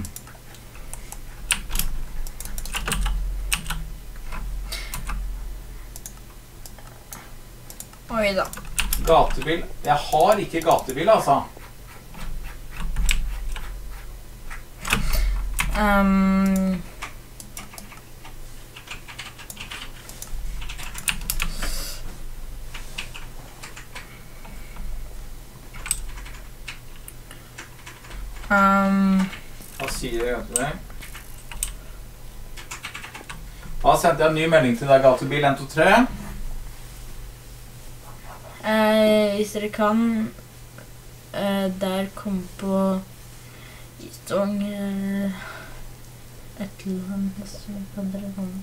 Oi da. Gatebil. Jeg har ikke gatebil, altså. Hva sier jeg til deg? Da sendte jeg en ny melding til deg, gatebil 123. Hvis dere kan, der kom på Stong Et land, kan dere komme.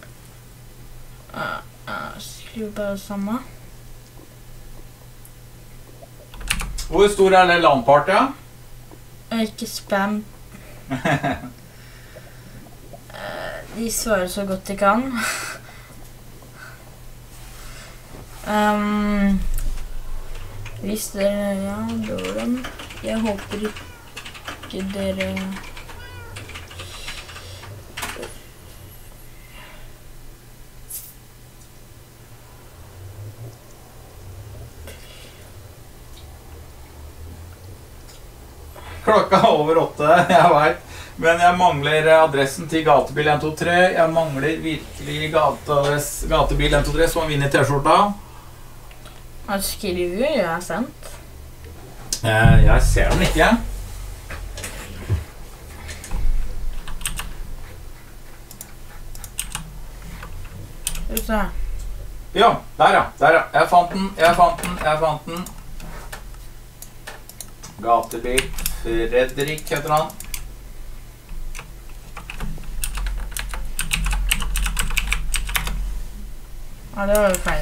Skriv bare samme. Hvor stor er det landpartiet? Ja? Ikke spam. De svarer så godt de kan. Hvis dere, ja, dårlig. Jeg håper ikke dere... Klokka er over 8, jeg vet. Men jeg mangler adressen til gatebil 123. Jeg mangler virkelig gatebil 123 som har vinner T-skjorta. Har du skriver jo, jeg har sendt. Jeg ser den ikke. Skal vi se. Ja, der ja. Jeg fant den. Gatebil Fredrik heter han. Ja, det var jo feil.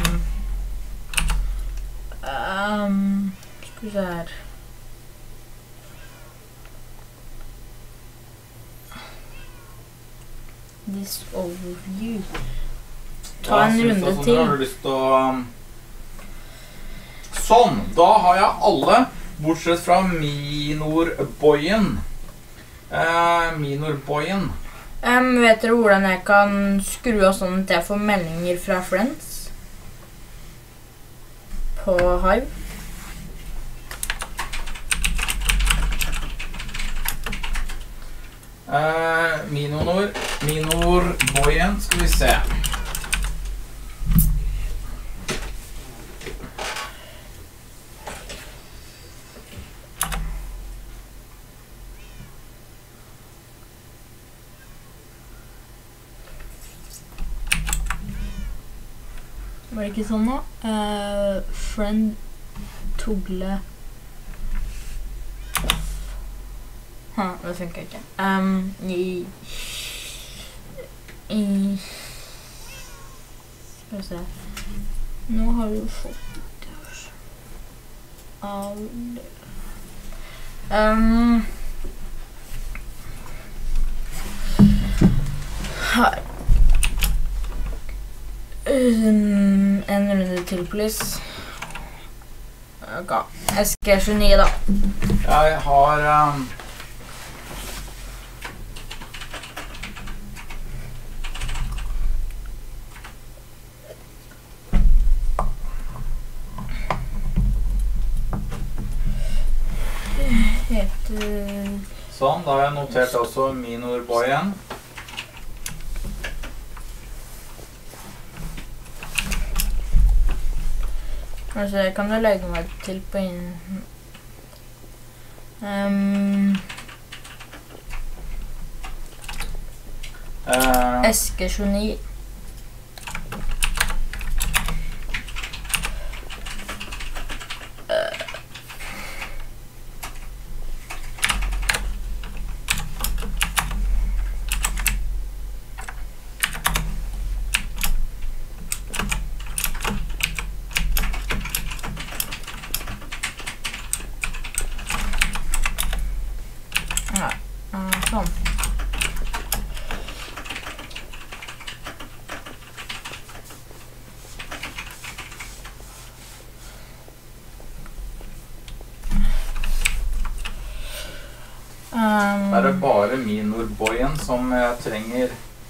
Skal vi se her. This overview. Ta en runde til. Har du lyst til å... Sånn, da har jeg alle, bortsett fra Minorboyen. Vet dere hvordan jeg kan skru av sånn at jeg får meldinger fra Friends? På Hive? Minorboyen, skal vi se. Var det ikke sånn da? Friend Togle. Det funker ikke. Skal vi se. Nå har vi fått det her. En runde til, please. Ok, SG29 da. Jeg har... Sånn, da har jeg notert også Minorboyen. Altså, jeg kan jo legge meg til på SG29. Sånn. Det er bare Minorboyen som jeg trenger.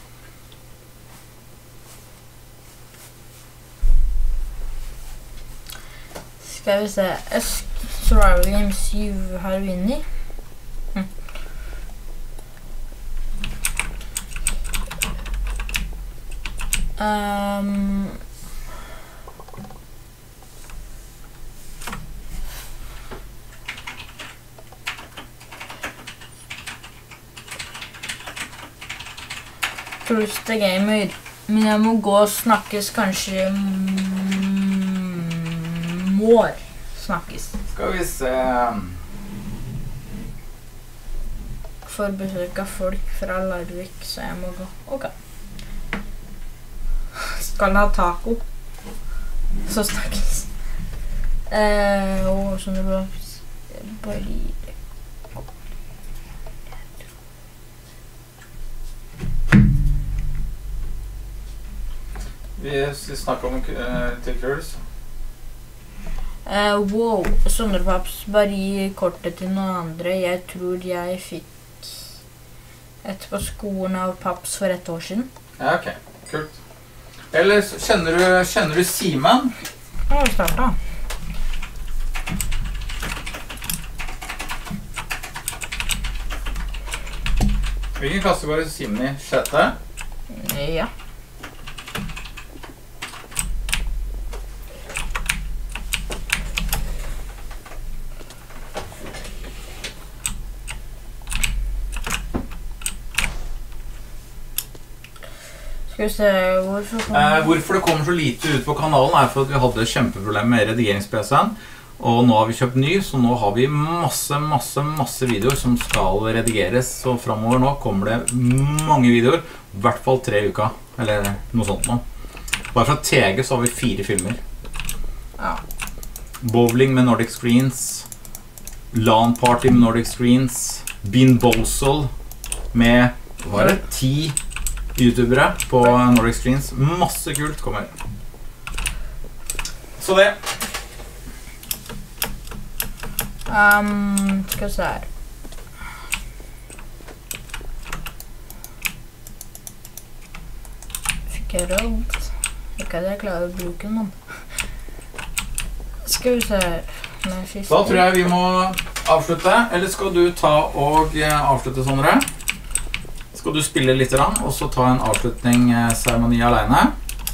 Skal vi se. Survival Game 7 har vunnet. Truste gamer. Men jeg må gå og snakkes kanskje more. Snakkes. Skal vi se... får besøk av folk fra Larvik, så jeg må gå. Ok. Skal ha taco. Så snakkes. Og sånn det var bare... Vi snakker om tilkurs. Wow, Sonderpaps, bare gi kortet til noen andre. Jeg tror jeg fikk et på skolen av Paps for 1 år siden. Ja, ok. Kult. Eller kjenner du Simen? Ja, vi startet. Hvilken klasse går Simen i? 6. Ja. Skal vi se, hvorfor det kommer så lite ut på kanalen er for at vi hadde kjempeproblemer med redigeringsPC-en. Og nå har vi kjøpt ny, så nå har vi masse videoer som skal redigeres. Så fremover nå kommer det mange videoer, i hvert fall 3 i uka, eller noe sånt nå. Bare fra TG så har vi 4 filmer. Ja. Bowling med Nordic Screens, LAN Party med Nordic Screens, Bean Bozzle med, hva var det, 10 YouTubere på Nordic Screens. Masse kult kommer. Så det. Skal vi se her. Fikk jeg råd? Ikke at jeg klarer å bruke den. Skal vi se her. Da tror jeg vi må avslutte. Eller skal du ta og avslutte, Sondre? Skal du spille litt rann, og så ta en avslutning-seremoni alene?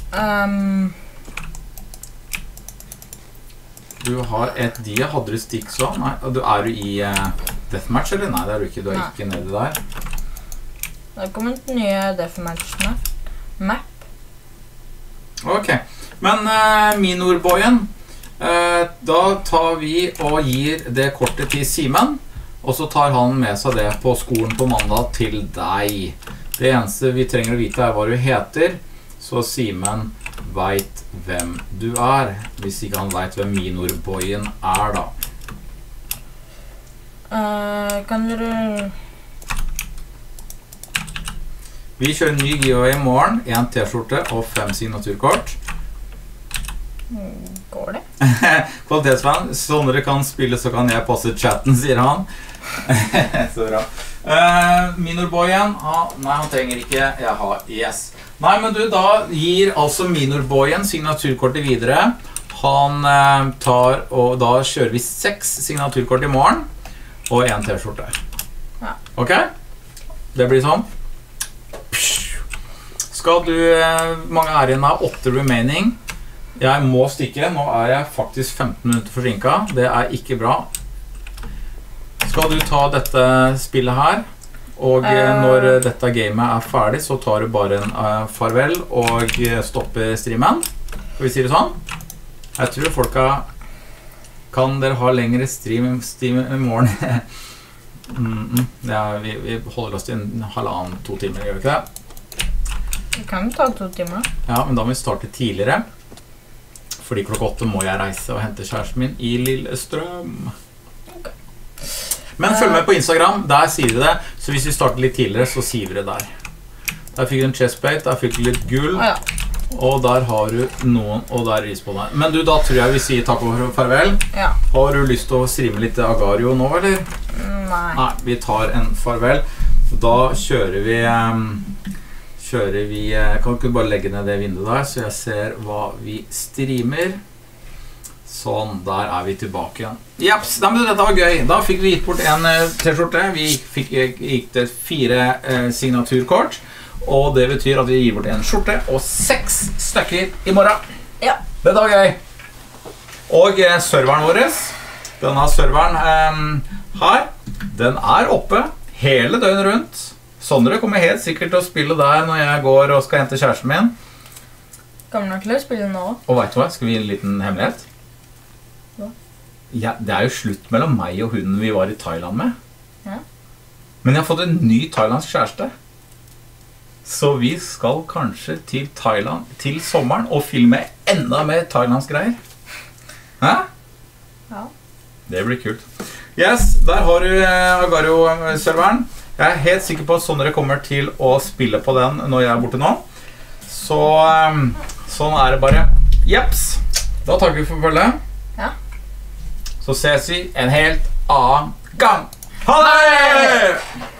Du har et dia. Hadde du sticks også? Nei, er du i Deathmatch, eller? Nei, det er du ikke. Du er ikke nede der. Det har kommet nye Deathmatch-map. Ok. Men Minorboyen, da tar vi og gir det kortet til Simen. Og så tar han med seg det på skolen på mandag til deg. Det eneste vi trenger å vite er hva du heter, så Simen vet hvem du er. Hvis ikke han vet hvem Minorboyen er, da. Kan dere... Vi kjører en ny giveaway i morgen. 1 t-skjorte og 5 signaturkort. Går det? Kvalitetsfan. Sånn dere kan spille, så kan jeg passe chatten, sier han. Så bra. Minorboyen, nei, han trenger ikke. Jeg har, yes. Nei, men du, da gir altså Minorboyen signaturkortet videre. Han tar, og da kjører vi 6 signaturkort i morgen, og 1 t-skjorte. Ja. Ok? Det blir sånn. Skal du, mange er igjen av 8 remaining. Jeg må stikke, nå er jeg faktisk 15 minutter forsinket. Det er ikke bra. Skal du ta dette spillet her, og når dette gamet er ferdig, så tar du bare en farvel og stopper streamen. Skal vi si det sånn? Jeg tror folka kan dere ha lengre stream i morgen. Vi holder oss til 1,5–2 timer, gjør vi ikke det? Vi kan ta 2 timer. Ja, men da må vi starte tidligere. Fordi klokka 8 må jeg reise og hente kjæresten min i Lillestrøm. Ok. Men følg med på Instagram, der sier vi det. Så hvis vi starter litt tidligere, så sier vi det der. Der fikk du en chestplate, der fikk du litt gull. Ja. Og der har du noen, og der er ris på deg. Men du, da tror jeg vi sier takk og farvel. Ja. Har du lyst til å streame litt Agario nå, eller? Nei. Nei, vi tar en farvel. Da kjører vi, kan ikke bare legge ned det vinduet der, så jeg ser hva vi streamer. Sånn, der er vi tilbake igjen. Japs, dette var gøy. Da fikk vi gitt bort en t-skjorte. Vi gikk til 4 signaturkort. Og det betyr at vi gir bort en skjorte og 6 stykker i morgen. Ja. Dette var gøy. Og serveren vår, denne serveren her, den er oppe hele døgnet rundt. Sondre kommer helt sikkert til å spille der når jeg går og skal hente kjæresten min. Kommer nok til å spille nå. Og vet du hva, skal vi gi en liten hemmelighet? Hva? Ja, det er jo slutt mellom meg og hunden vi var i Thailand med. Ja. Men jeg har fått en ny thailandsk kjæreste. Så vi skal kanskje til Thailand til sommeren og filme enda mer thailandsk greier. Hæ? Ja. Det blir kult. Yes, der har du Agario-serveren. Jeg er helt sikker på at sånn dere kommer til å spille på den når jeg er borte nå. Så sånn er det bare. Jeps. Da takker vi for følget. Ja. Så ses vi en helt annen gang. Ha det!